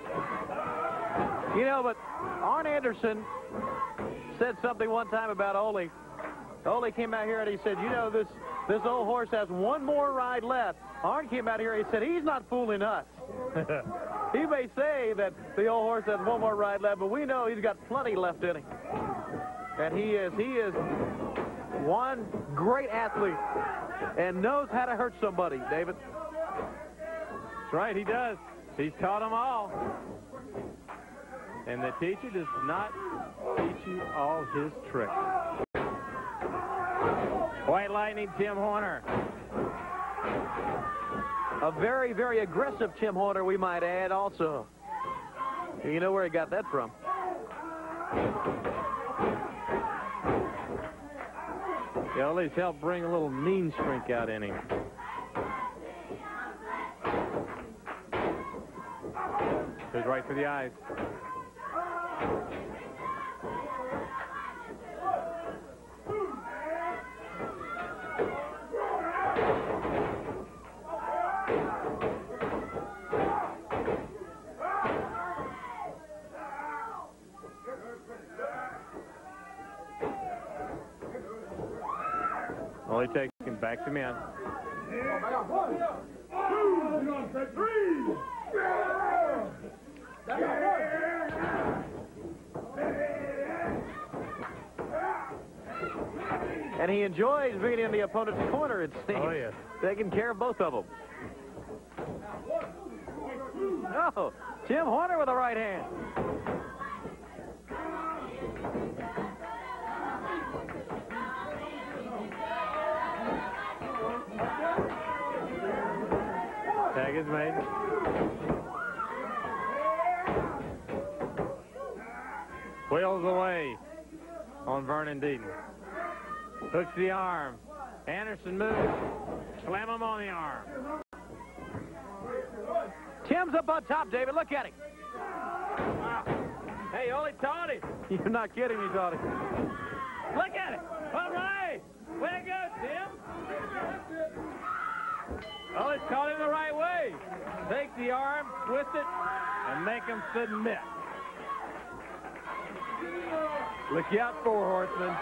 You know, but Arn Anderson said something one time about Ole. Ole came out here and he said, you know, this, this old horse has one more ride left. Arn came out here and he said, he's not fooling us. He may say that the old horse has one more ride left, but we know he's got plenty left in him. And he is, he is one great athlete and knows how to hurt somebody, David. That's right, he does. He's taught them all. And the teacher does not teach you all his tricks. White Lightning, Tim Horner. A very, very aggressive Tim Horner, we might add, also. You know where he got that from. Yeah, Ole's helped bring a little mean streak out in him. Goes right for the eyes. Ole taking back to man. One, two, three. And he enjoys being in the opponent's corner, it seems. Oh, yeah. Taking care of both of them. Oh, Tim Horner with a right hand. Tag is made. Wheels away on Vernon Deaton. Hooks the arm. Anderson moves. Slam him on the arm. Tim's up on top, David. Look at him. Hey, Ole taught him. You're not kidding me, Tony. Look at it. All right. Way to go, Tim. Ole's caught him the right way. Take the arm, twist it, and make him submit. Look out, four horsemen.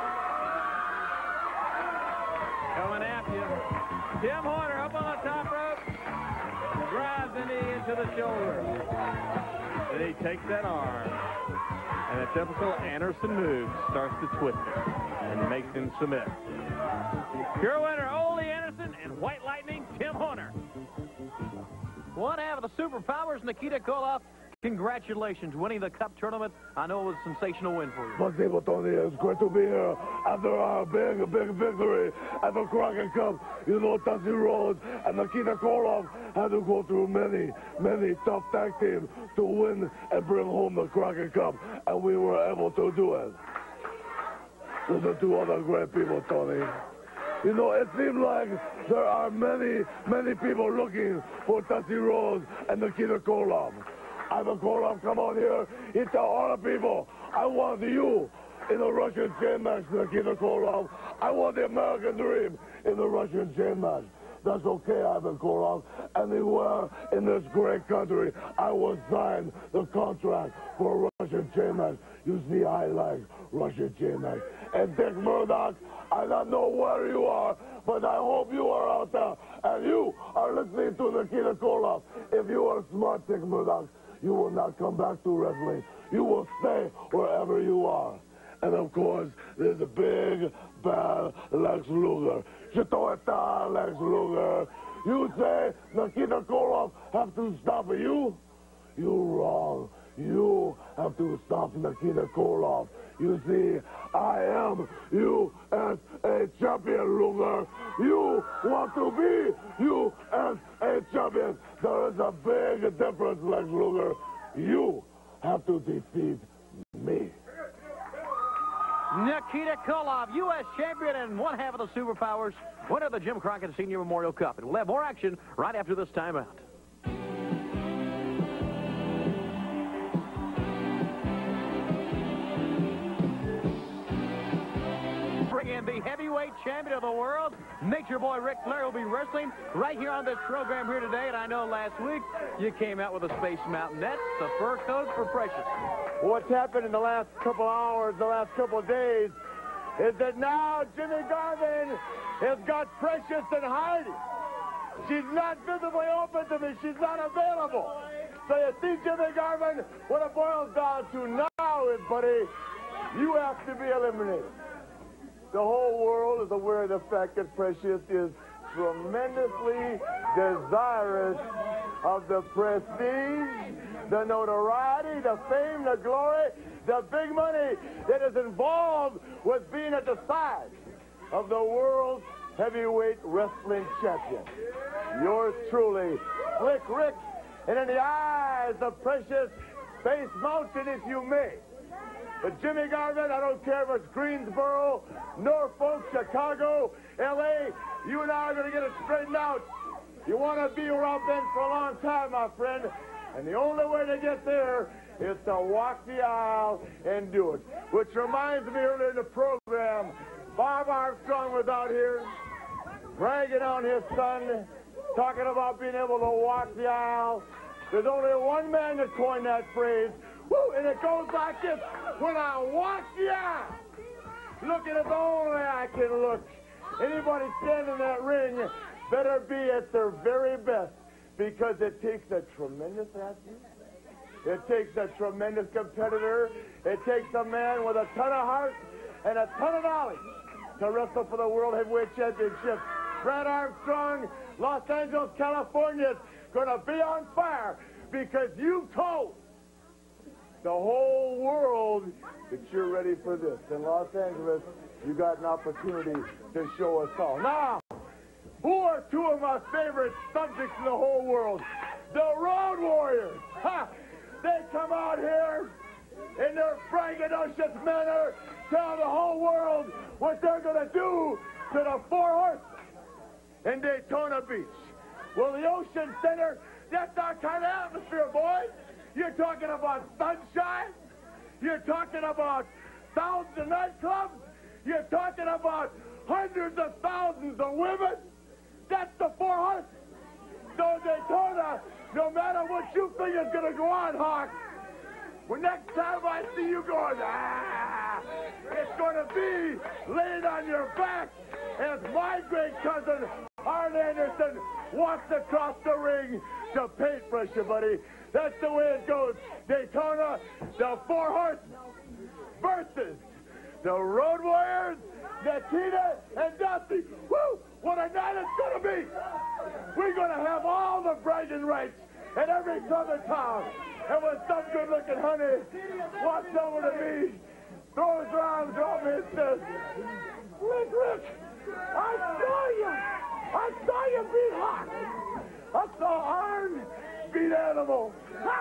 Coming after you. Tim Horner up on the top rope. Drives the knee into the shoulder. Then he takes that arm. And a typical Anderson move starts to twist it and makes him submit. Your winner, Ole Anderson, and White Lightning, Tim Horner. One half of the Superpowers, Nikita Koloff. Congratulations, winning the Cup tournament. I know it was a sensational win for you. Спасибо, Tony. It's great to be here after our big, big victory at the Crockett Cup. You know, Dusty Rhodes and Nikita Koloff had to go through many, many tough tag teams to win and bring home the Crockett Cup, and we were able to do it. Those are two other great people, Tony. You know, it seems like there are many, many people looking for Dusty Rhodes and Nikita Koloff. Ivan Koloff come out here, he tell all the people, I want you in the Russian chain match, Nikita Koloff. I want the American dream in the Russian chain match. That's okay, Ivan Koloff. Anywhere in this great country, I will sign the contract for a Russian chain match. You see, I like Russian chain match. And Dick Murdoch, I don't know where you are, but I hope you are out there, and you are listening to Nikita Koloff. If you are smart, Dick Murdoch, you will not come back to wrestling. You will stay wherever you are. And of course, there's a big, bad Lex Luger. Chitoeta, Lex Luger. You say Nikita Koloff have to stop you? You're wrong. You have to stop Nikita Koloff. You see, I am U S A champion, Luger. You want to be U S A champion. There is a big difference, Lex Luger. You have to defeat me. Nikita Koloff, U S champion and one half of the Superpowers, winner of the Jim Crockett Senior Memorial Cup. And we'll have more action right after this timeout. And the heavyweight champion of the world, Nature Boy Ric Flair, will be wrestling right here on this program here today. And I know last week you came out with a Space Mountain. That's the fur coat for Precious. What's happened in the last couple hours, the last couple days, is that now Jimmy Garvin has got Precious in hiding. She's not visibly open to me. She's not available. So you see, Jimmy Garvin, what it boils down to now is, buddy, you have to be eliminated. The whole world is aware of the fact that Precious is tremendously desirous of the prestige, the notoriety, the fame, the glory, the big money that is involved with being at the side of the world's heavyweight wrestling champion. Yours truly, Slick Rick, and in the eyes of Precious, Space Mountain, if you may. But Jimmy Garvin, I don't care if it's Greensboro, Norfolk, Chicago, L A, you and I are going to get it straightened out. You want to be where I've been for a long time, my friend, and the only way to get there is to walk the aisle and do it. Which reminds me, earlier in the program, Bob Armstrong was out here bragging on his son, talking about being able to walk the aisle. There's only one man that coined that phrase, woo, and it goes like this: when I walk the aisle, looking as only I can look. Anybody standing in that ring better be at their very best, because it takes a tremendous athlete. It takes a tremendous competitor. It takes a man with a ton of heart and a ton of knowledge to wrestle for the World Heavyweight Championship. Brad Armstrong, Los Angeles, California, is going to be on fire because you told the whole world that you're ready for this. In Los Angeles, you got an opportunity to show us all. Now, who are two of my favorite subjects in the whole world? The Road Warriors. Ha! They come out here in their braggadocious manner, tell the whole world what they're going to do to the Four Horsemen in Daytona Beach. Well, the Ocean Center, that's our kind of atmosphere, boys. You're talking about sunshine. You're talking about thousands of nightclubs. You're talking about hundreds of thousands of women. That's the Four Horsemen. So Daytona, no matter what you think is going to go on, Hawk, well, next time I see you going, ah, it's going to be laying on your back as my great cousin, Arn Anderson, walks across the ring to paintbrush you, buddy. That's the way it goes. Daytona, the Four Horsemen versus the Road Warriors, Nikita and Dusty. Woo! What a night it's going to be. We're going to have all the bragging rights at every club in town. And when some good-looking honey walks over to me, throws her arms around me and says, Rick, Rick, I saw you. I saw you beat Hawk. I saw Arn beat Animal.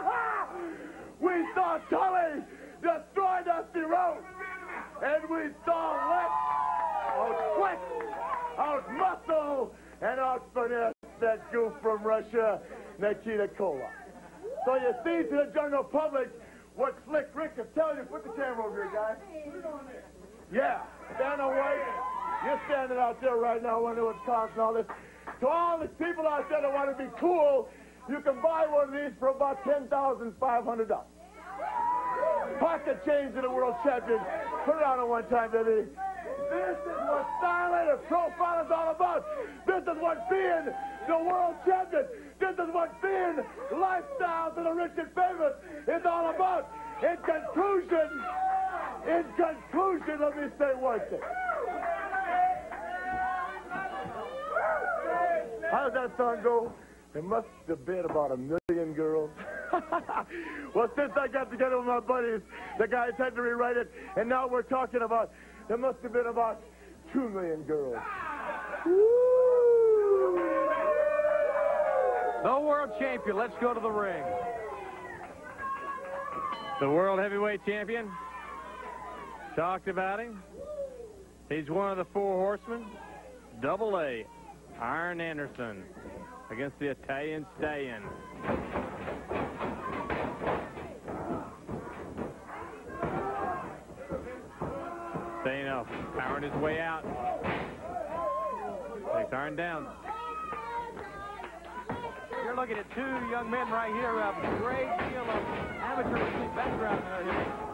We saw Tully destroy Dusty Rhodes. And we saw Lex out-flex, out-muscle, and out-finesse that goof from Russia, Nikita Koloff. So you see to the general public what Slick Rick is telling you. Put the camera over here, guys. Yeah, stand on white. You're standing out there right now wondering what's costing all this. To all the people out there that want to be cool, you can buy one of these for about ten thousand five hundred dollars. Pocket change to the world champion. Put it on at one time, baby. This is what styling and profile is all about. This is what being the world champion. This is what being lifestyle to the rich and famous is all about. In conclusion, in conclusion, let me say one thing. How does that song go? It must have been about a million girls. Well, since I got together with my buddies, the guys had to rewrite it, and now we're talking about, there must have been about two million girls. Woo! The world champion, let's go to the ring. The world heavyweight champion. Talked about him. He's one of the Four Horsemen. Double A, Arn Anderson against the Italian Stallion. Staying up, powering his way out. Takes Arn down. You're looking at two young men right here who have a great deal of amateur wrestling background in their history.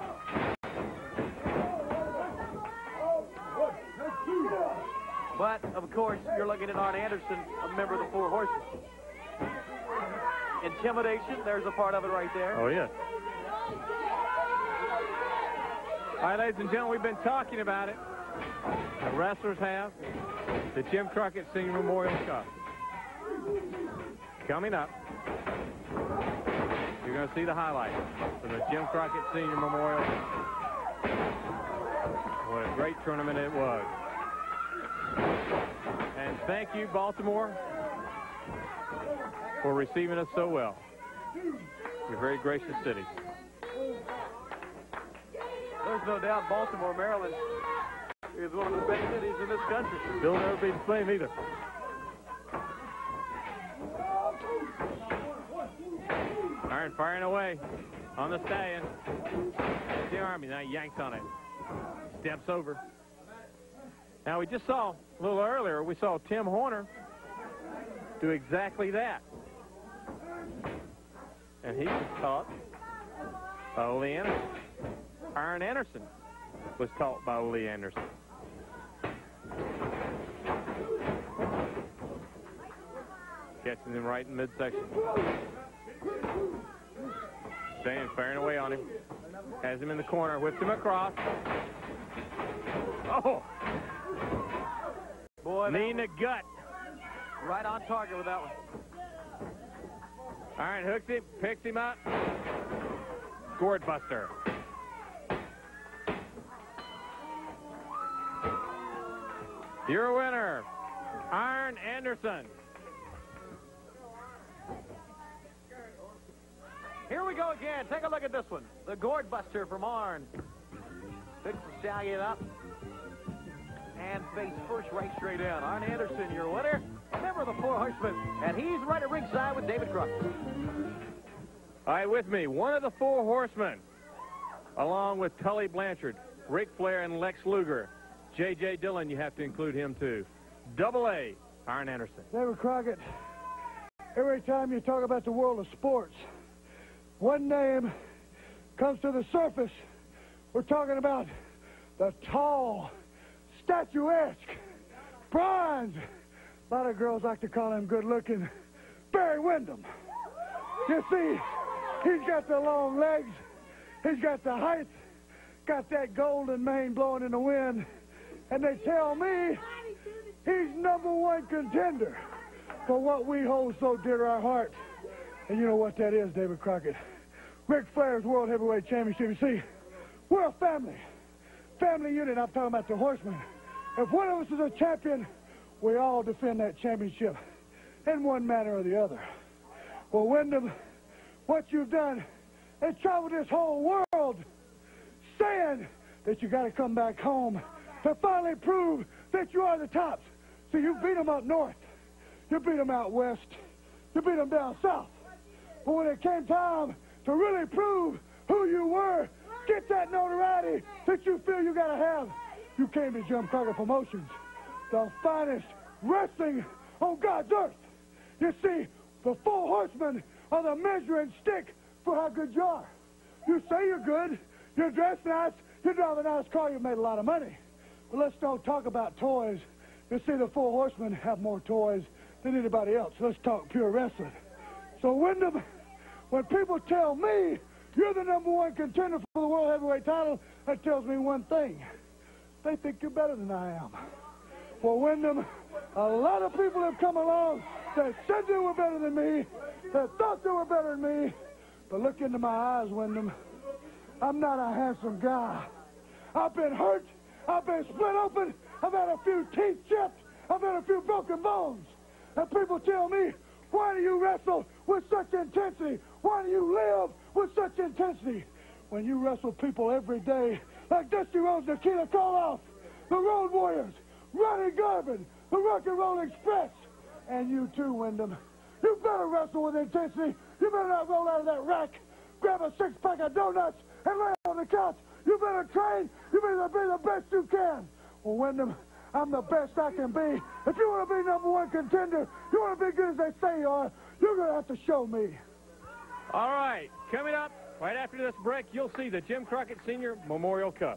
But, of course, you're looking at Arn Anderson, a member of the Four Horsemen. Intimidation, there's a part of it right there. Oh, yeah. All right, ladies and gentlemen, we've been talking about it. The wrestlers have the Jim Crockett Senior Memorial Cup. Coming up, you're going to see the highlights of the Jim Crockett Senior Memorial Cup. What a great tournament it was. And thank you, Baltimore, for receiving us so well. You're a very gracious city. Look there's no doubt Baltimore, Maryland is one of the best cities in this country. They'll never be the same either. Iron firing away on the Stallion. There's the Army. Now he yanks on it. Steps over. Now we just saw, a little earlier, we saw Tim Horner do exactly that. And he was taught by Ole Anderson. Arn Anderson was taught by Ole Anderson. Catching him right in midsection. Staying, firing away on him. Has him in the corner, whips him across. Oh! Boy, knee in the gut. Right on target with that one. All right, hooks him, picks him up. Gourd buster. Your winner, Arn Anderson. Here we go again. Take a look at this one. The gourd buster from Arn. Picks the Stallion up. And face first right straight in. Arn Anderson, your winner. Member of the Four Horsemen. And he's right at ringside with David Crockett. All right, with me, one of the Four Horsemen, along with Tully Blanchard, Ric Flair, and Lex Luger. J J Dillon, you have to include him, too. Double A, Arn Anderson. David Crockett, every time you talk about the world of sports, one name comes to the surface. We're talking about the tall, statuesque, bronze. A lot of girls like to call him good-looking Barry Windham. You see, he's got the long legs, he's got the height, got that golden mane blowing in the wind, and they tell me he's number one contender for what we hold so dear to our heart. And you know what that is, David Crockett. Ric Flair's World Heavyweight Championship. You see, we're a family. Family unit. I'm talking about the Horsemen. If one of us is a champion, we all defend that championship in one manner or the other. Well, Windham, what you've done is traveled this whole world saying that you got to come back home to finally prove that you are the tops. So you beat them up north. You beat them out west. You beat them down south. But when it came time to really prove who you were, get that notoriety that you feel you got to have, you came to Jim Crockett Promotions, the finest wrestling on God's earth. You see, the Four Horsemen are the measuring stick for how good you are. You say you're good, you dress nice, you drive a nice car, you made a lot of money. But let's don't talk about toys. You see, the Four Horsemen have more toys than anybody else. Let's talk pure wrestling. So, Windham, when people tell me you're the number one contender for the World Heavyweight title, that tells me one thing. They think you're better than I am. Well, Windham, a lot of people have come along that said they were better than me, that thought they were better than me. But look into my eyes, Windham. I'm not a handsome guy. I've been hurt. I've been split open. I've had a few teeth chipped. I've had a few broken bones. And people tell me, why do you wrestle with such intensity? Why do you live with such intensity? When you wrestle people every day, like Dusty Rhodes, Nikita Koloff, the Road Warriors, Ronnie Garvin, the Rock and Roll Express, and you too, Windham. You better wrestle with intensity. You better not roll out of that rack, grab a six-pack of donuts, and lay on the couch. You better train. You better be the best you can. Well, Windham, I'm the best I can be. If you want to be number one contender, you want to be good as they say you are, you're going to have to show me. All right, coming up right after this break, you'll see the Jim Crockett Senior Memorial Cup.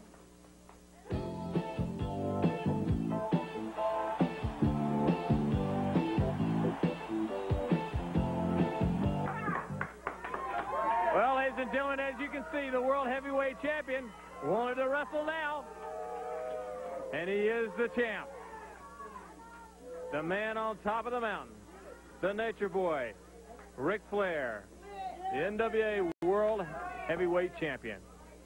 Well, ladies and gentlemen, as you can see, the World Heavyweight Champion wanted to wrestle now. And he is the champ. The man on top of the mountain. The Nature Boy, Ric Flair. The N W A World Heavyweight Champion.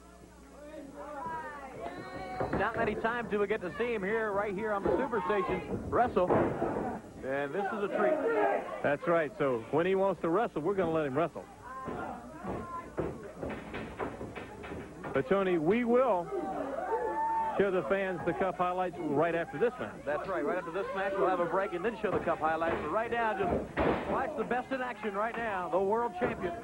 Not many times do we get to see him here, right here on the Superstation, wrestle. And this is a treat. That's right. So when he wants to wrestle, we're going to let him wrestle. But, Tony, we will show the fans the Cup highlights right after this match. That's right. Right after this match, we'll have a break and then show the Cup highlights. But right now, just watch the best in action right now, the world champion.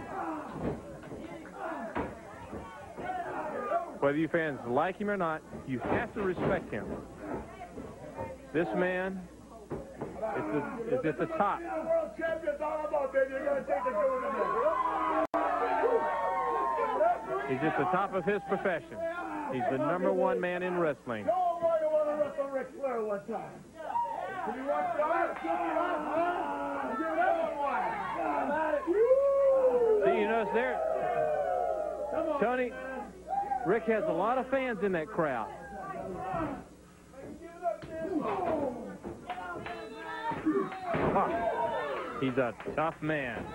Whether you fans like him or not, you have to respect him. This man is, the, is at the top. He's at the top of his profession. He's the number one man in wrestling. Ric Flair one time. Can you watch that? See, you notice there, Tony, Rick has a lot of fans in that crowd. Oh, he's a tough man.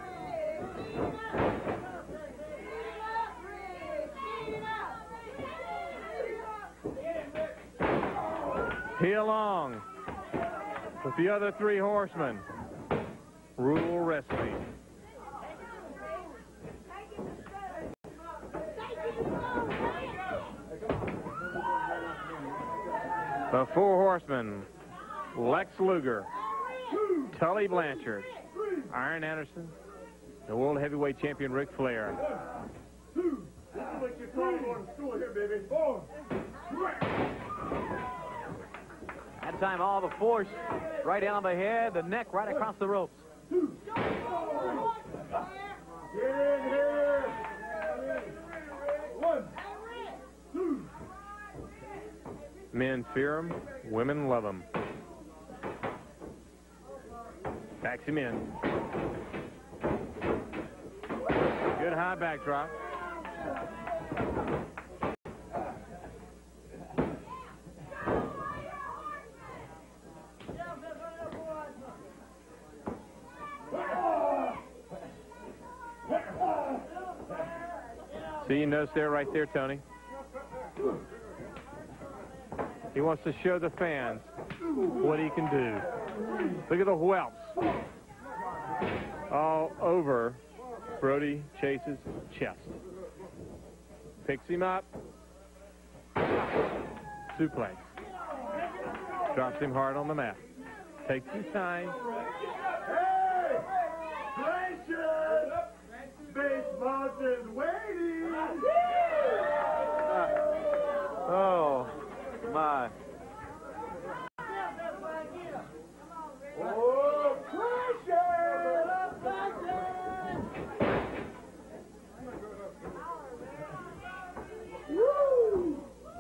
Heel along with the other three horsemen. Rule wrestling. The four horsemen: Lex Luger, Tully Blanchard, Arn Anderson, the world heavyweight champion Ric Flair. That time, all the force right down the head, the neck, right across the ropes. Get in here. One, two. Men fear him, women love him. Backs him in. Good high backdrop. See, you notice there, right there, Tony. He wants to show the fans what he can do. Look at the whelps all over Brody Chase's chest. Picks him up. Suplex. Drops him hard on the mat. Takes his time. Hey! Blanchard! Base Mountain's waiting! Oh, my. Oh, pressure! Woo!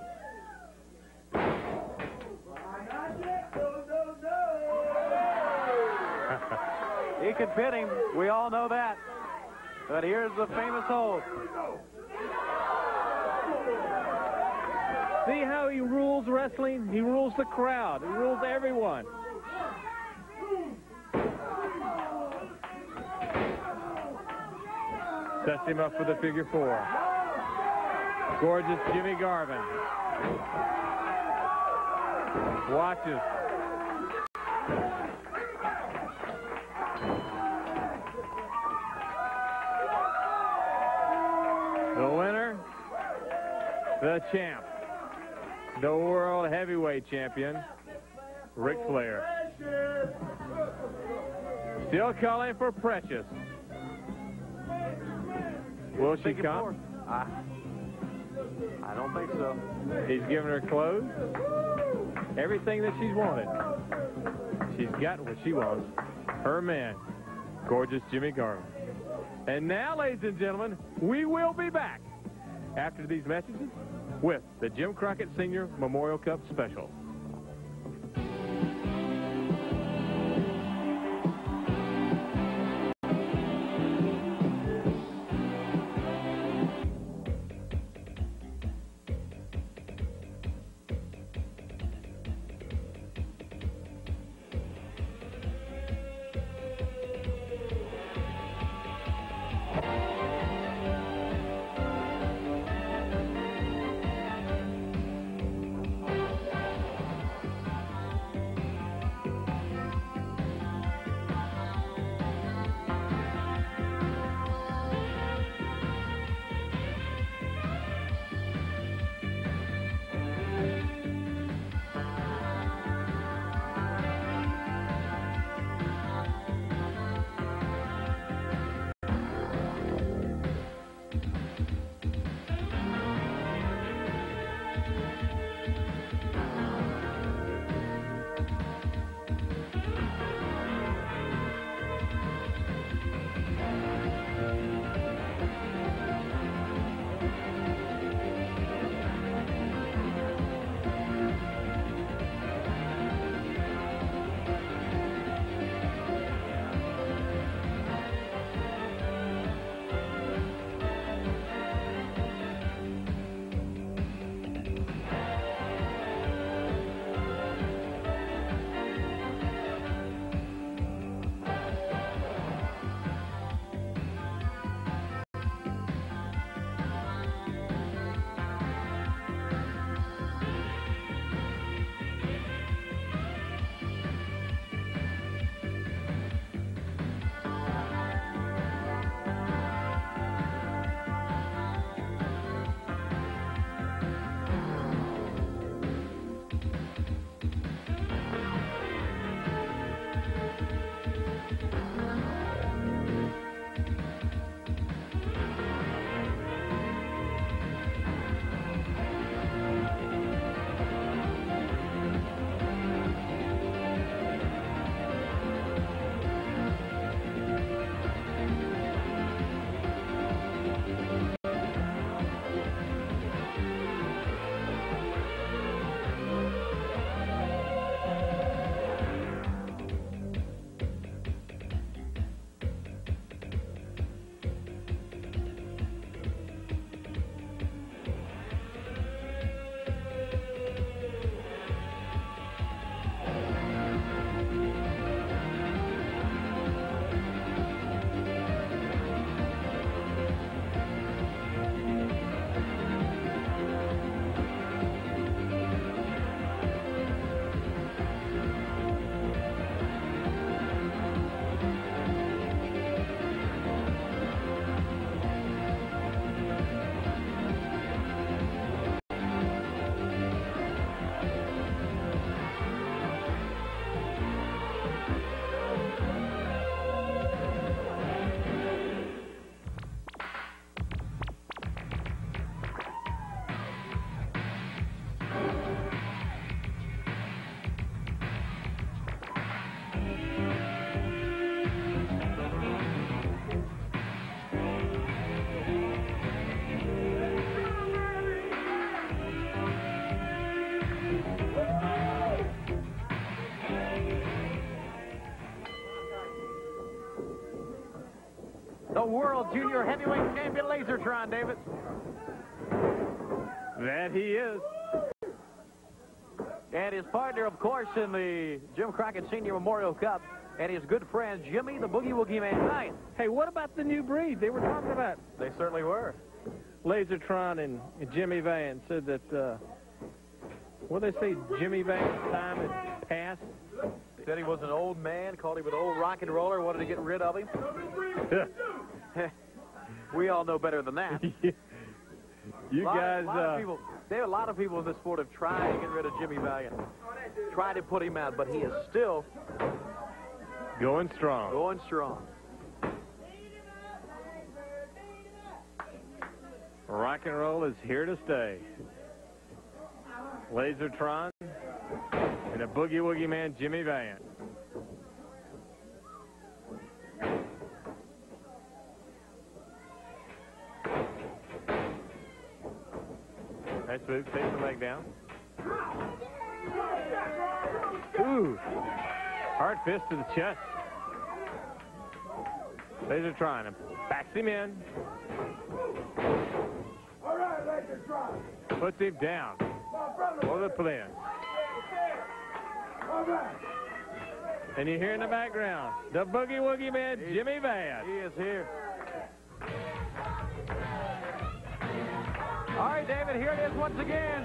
He can pin him. We all know that. But here's the famous hold. See how he rules wrestling? He rules the crowd. He rules everyone. Sets him up for the figure four. Gorgeous Jimmy Garvin. Watches. The winner, the champ, the world heavyweight champion, Ric Flair. Still calling for Precious. Will she come? I, I don't think so. He's giving her clothes, everything that she's wanted. She's got what she wants. Her man, gorgeous Jimmy Garvin. And now, ladies and gentlemen, we will be back after these messages with the Jim Crockett Senior Memorial Cup Special. the World Junior Heavyweight Champion Lasertron, David. That he is. And his partner, of course, in the Jim Crockett Senior Memorial Cup, and his good friend, Jimmy the Boogie Woogie Man Valiant. Hey, what about the new breed they were talking about? They certainly were. Lasertron and Jimmy Valiant said that, uh, what did they say, Jimmy Valiant's time had passed? Said he was an old man, called him an old rock and roller, wanted to get rid of him. We all know better than that. You lot, guys, lot uh, of people, there are a lot of people in this sport have tried to get rid of Jimmy Valiant, tried to put him out, but he is still going strong. Going strong. Rock and roll is here to stay. Lasertron and a Boogie Woogie Man, Jimmy Valiant. Nice move, takes the leg down. Ooh, hard fist to the chest. Lasertron and backs him in. All right, Lasertron. Puts him down. For the pin. All right. And you hear in the background, the Boogie Woogie Man, He's, Jimmy Valiant. He is here. All right, David, here it is once again.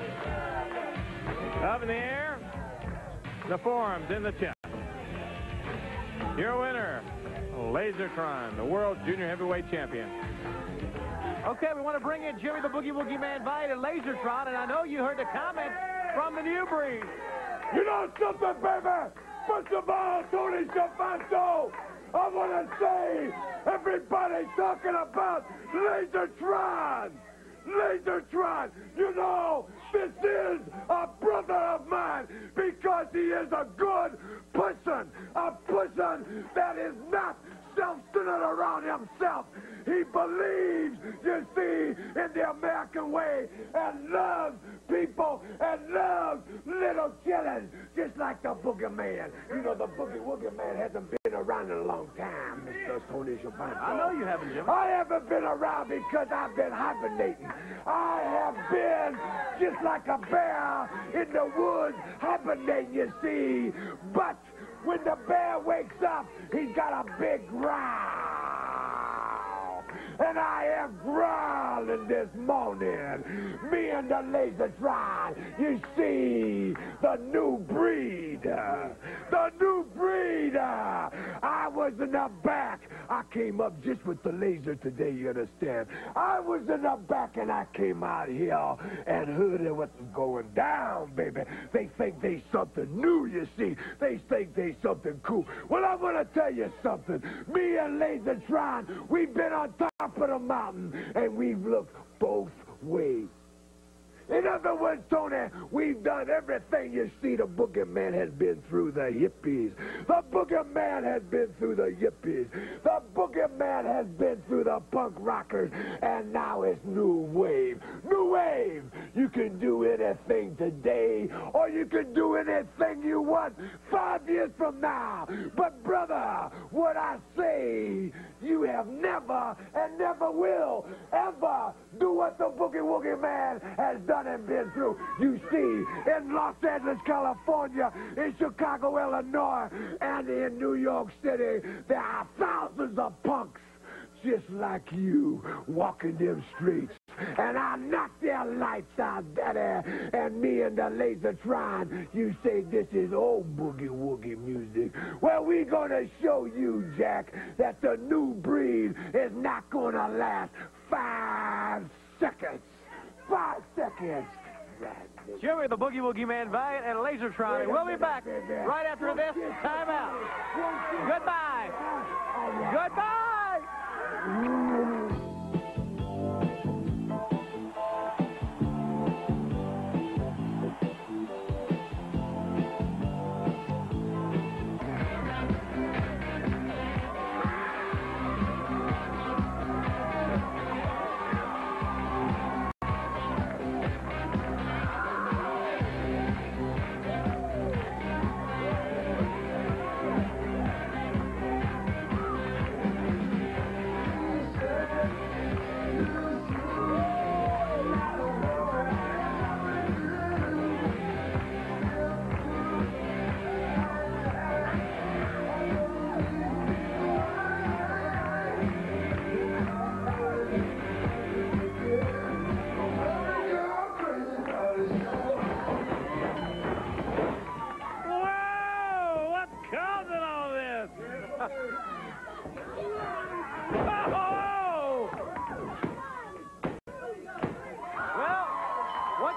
Up in the air, the forearms in the chest. Your winner, Lasertron, the World Junior Heavyweight Champion. Okay, we want to bring in Jimmy the Boogie Woogie Man Valiant and Lasertron, and I know you heard the comment from the new breed. You know something, baby? First of all, Tony Schiavone, I want to say everybody's talking about Lasertron. Lasertron, you know, this is a brother of mine because he is a good person, a person that is not self-centered around himself. He believes, you see, in the American way and loves people and loves little children, just like the Boogie Man. You know, the Boogie Woogie Man hasn't been around in a long time, Mister Tony Schiavone. I know you haven't, Jimmy. I haven't been around because I've been hibernating. I have been just like a bear in the woods hibernating, you see. But when the bear wakes up, he's got a big growl. And I am growling this morning. Me and the Lasertron, you see, the new breed. The new breed. I was in the back. I came up just with the laser today, you understand. I was in the back and I came out here and heard what's going down, baby. They think they something new, you see. They think they something cool. Well, I'm going to tell you something. Me and Lasertron, we've been on top of the mountain, and we've looked both ways. In other words, Tony, we've done everything you see the Boogie Man has been through the hippies. The Boogie Man has been through the yippies. The Boogie Man has been through the punk rockers, and now it's new wave. New wave! You can do anything today, or you can do anything you want five years from now. But, brother, what I say, you have never and never will ever do what the Boogie Woogie Man has done and been through. You see, in Los Angeles, California, in Chicago, Illinois, and in New York City, there are thousands of punks just like you walking them streets. And I knock their lights out, daddy. And me and the Lasertron, you say this is old Boogie Woogie music. Well, we gonna show you, Jack, that the new breed is not gonna last five seconds. Five seconds. Jimmy the Boogie Woogie Man Valiant and Lasertron. We'll be back right after this timeout. Goodbye. Goodbye.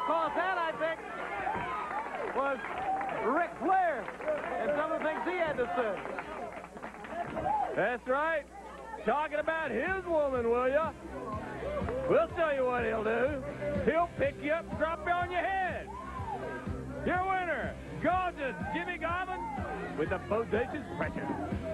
caused that, I think, was Ric Flair and some of the things he had to say. That's right. Talking about his woman, will ya? We'll tell you what he'll do. He'll pick you up and drop you on your head. Your winner, gorgeous Jimmy Garvin with the bodacious pressure.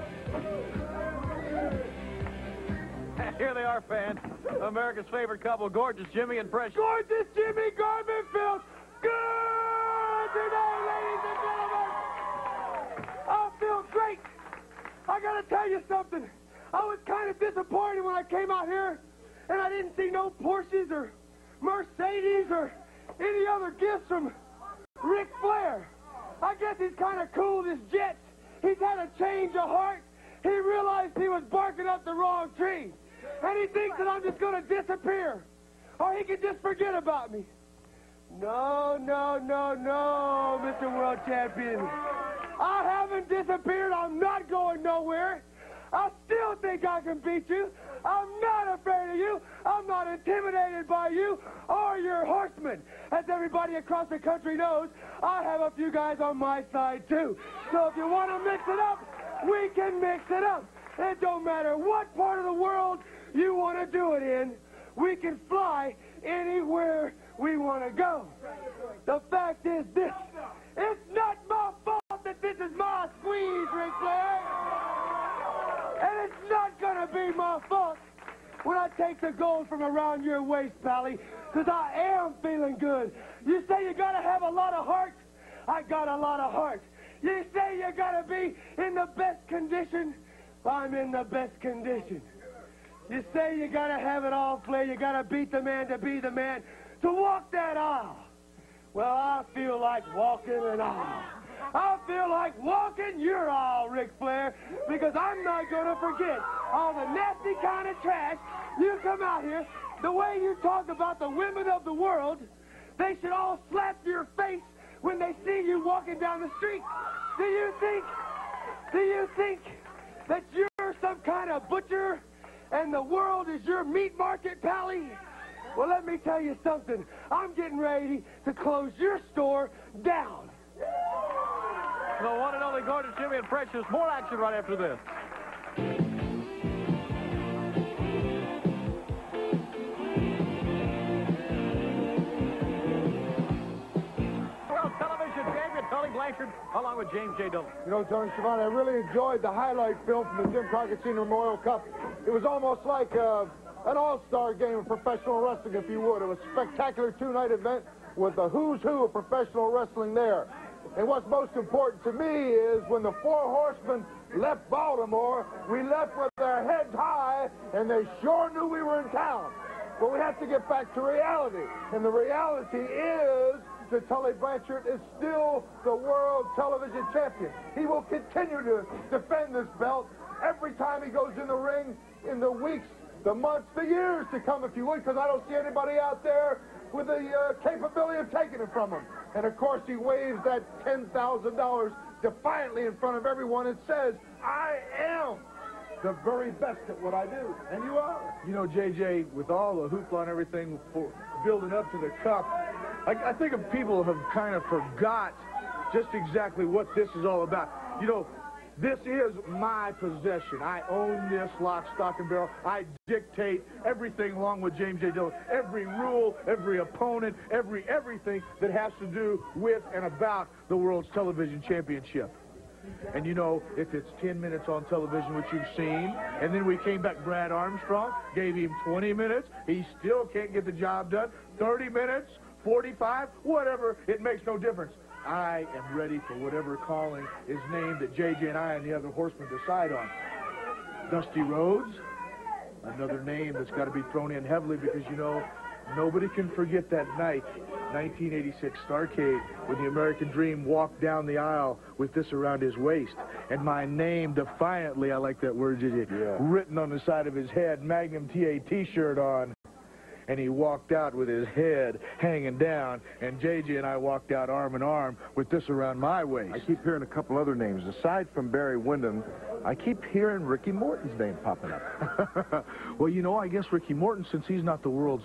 Here they are, fans. America's favorite couple, gorgeous Jimmy and Precious. Gorgeous Jimmy Garvin feels good today, ladies and gentlemen. I feel great. I got to tell you something. I was kind of disappointed when I came out here and I didn't see no Porsches or Mercedes or any other gifts from Ric Flair. I guess he's kind of cool with his jets. He's had a change of heart. He realized he was barking up the wrong tree. And he thinks that I'm just going to disappear. Or he can just forget about me. No, no, no, no, Mister World Champion. I haven't disappeared. I'm not going nowhere. I still think I can beat you. I'm not afraid of you. I'm not intimidated by you or your horsemen. As everybody across the country knows, I have a few guys on my side, too. So if you want to mix it up, we can mix it up. It don't matter what part of the world you want to do it in. We can fly anywhere we want to go. The fact is this. It's not my fault that this is my squeeze, Ric Flair. And it's not going to be my fault when I take the gold from around your waist, Pally, because I am feeling good. You say you got to have a lot of heart? I got a lot of heart. You say you got to be in the best condition? I'm in the best condition. You say you got to have it all, Flair. You got to beat the man to be the man to walk that aisle. Well, I feel like walking an aisle. I feel like walking your aisle, Ric Flair, because I'm not going to forget all the nasty kind of trash you come out here. The way you talk about the women of the world, they should all slap your face when they see you walking down the street. Do you think, do you think that you're some kind of butcher and the world is your meat market, Pally? Well, let me tell you something. I'm getting ready to close your store down. The one and only gorgeous Jimmy and Precious. More action right after this. World Television champion Tony Blanchard, along with James J. Dillon. You know, Tony Schiavone, I really enjoyed the highlight film from the Jim Crockett Senior Memorial Cup. It was almost like uh, an all-star game of professional wrestling, if you would. It was a spectacular two-night event with the who's who of professional wrestling there. And what's most important to me is when the four horsemen left Baltimore, we left with our heads high, and they sure knew we were in town. But we have to get back to reality. And the reality is that Tully Blanchard is still the world television champion. He will continue to defend this belt every time he goes in the ring in the weeks, the months, the years to come, if you would, because I don't see anybody out there with the uh, capability of taking it from him. And, of course, he waves that ten thousand dollars defiantly in front of everyone and says, I am the very best at what I do. And you are. You know, J J, with all the hoopla and everything for building up to the cup, I, I think people have kind of forgot just exactly what this is all about. You know, this is my possession. I own this lock, stock, and barrel. I dictate everything along with James J. Dillon. Every rule, every opponent, every everything that has to do with and about the World's Television Championship. And, you know, if it's ten minutes on television, which you've seen, and then we came back, Brad Armstrong, gave him twenty minutes, he still can't get the job done. thirty minutes, forty-five, whatever, it makes no difference. I am ready for whatever calling is named that J J and I and the other horsemen decide on. Dusty Rhodes, another name that's got to be thrown in heavily because, you know, nobody can forget that night, nineteen eighty-six Starrcade, when the American Dream walked down the aisle with this around his waist. And my name, defiantly, I like that word, J J, yeah, written on the side of his head, Magnum T A t-shirt on. And he walked out with his head hanging down, and J J and I walked out arm in arm with this around my waist. I keep hearing a couple other names. Aside from Barry Windham, I keep hearing Ricky Morton's name popping up. Well, you know, I guess Ricky Morton, since he's not the world's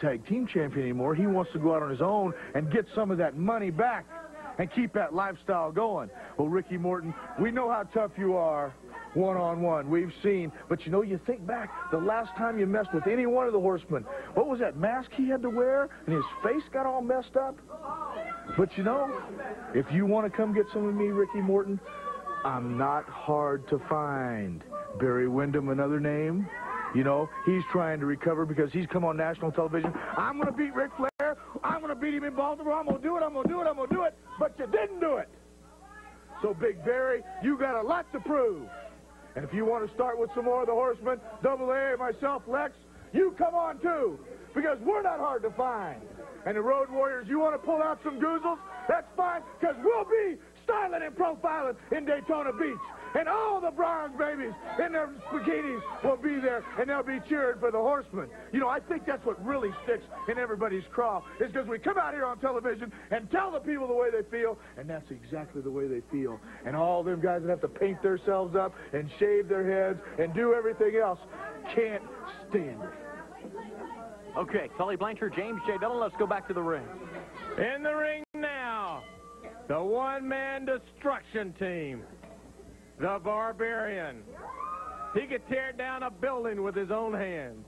Tag Team Champion anymore. He wants to go out on his own and get some of that money back and keep that lifestyle going. Well, Ricky Morton, we know how tough you are one-on-one. We've seen. But, you know, you think back, the last time you messed with any one of the horsemen, what was that mask he had to wear? And his face got all messed up? But, you know, if you want to come get some of me, Ricky Morton, I'm not hard to find. Barry Windham, another name. You know, he's trying to recover because he's come on national television. I'm going to beat Ric Flair. I'm going to beat him in Baltimore. I'm going to do it. I'm going to do it. I'm going to do it. But you didn't do it. So, Big Barry, you got a lot to prove. And if you want to start with some more of the horsemen, Double A, myself, Lex, you come on too. Because we're not hard to find. And the Road Warriors, you want to pull out some goozles? That's fine, because we'll be styling and profiling in Daytona Beach. And all the bronze babies in their bikinis will be there, and they'll be cheering for the horsemen. You know, I think that's what really sticks in everybody's craw, is because we come out here on television and tell the people the way they feel, and that's exactly the way they feel. And all them guys that have to paint themselves up and shave their heads and do everything else can't stand it. Okay, Tully Blanchard, James J. Dillon, let's go back to the ring. In the ring now, the one-man destruction team. The Barbarian. He could tear down a building with his own hands.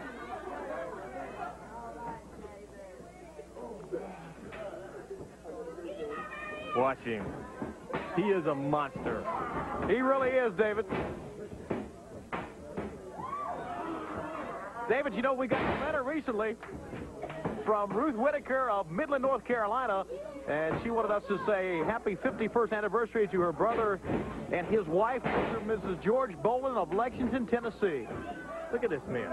Watch him. He is a monster. He really is, David. David, you know, we got a letter recently from Ruth Whitaker of Midland, North Carolina, and she wanted us to say happy fifty-first anniversary to her brother and his wife, Missus George Bolin of Lexington, Tennessee. Look at this man.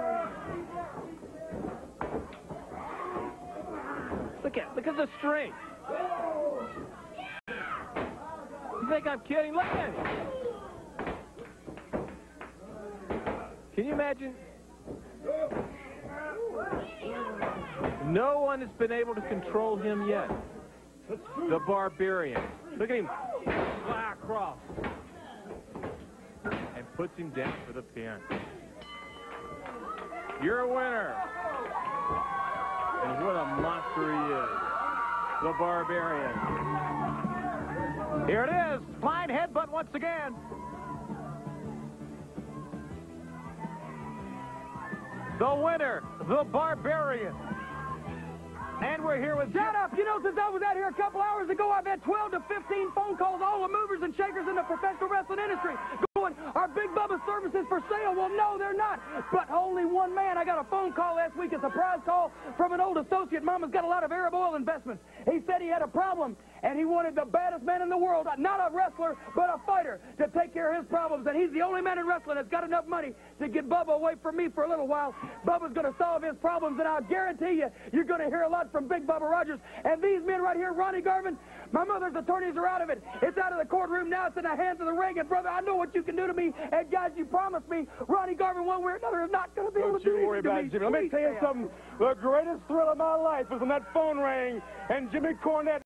Look at, look at the strength. You think I'm kidding? Look at him. Can you imagine? No one has been able to control him yet. The Barbarian. Look at him fly across and puts him down for the pin. You're a winner. And what a monster he is. The Barbarian. Here it is. Flying headbutt once again. The winner, the Barbarian. And we're here with... Shut up! You know, since I was out here a couple hours ago, I've had twelve to fifteen phone calls, all the movers and shakers in the professional wrestling industry, going, are Big Bubba services for sale? Well, no, they're not. But only one man. I got a phone call last week, a surprise call from an old associate. Mama's got a lot of Arab oil investments. He said he had a problem, and he wanted the baddest man in the world, not a wrestler, but a fighter, to take care of his problems. And he's the only man in wrestling that's got enough money to get Bubba away from me for a little while. Bubba's going to solve his problems, and I'll guarantee you, you're going to hear a lot from Big Bubba Rogers. And these men right here, Ronnie Garvin, my mother's attorneys are out of it. It's out of the courtroom now. It's in the hands of the ring. And, brother, I know what you can do to me. And, guys, you promised me Ronnie Garvin, one way or another, is not going to be able to do Don't you worry about it, Jimmy. Let me tell you something. The greatest thrill of my life was when that phone rang and Jimmy Cornette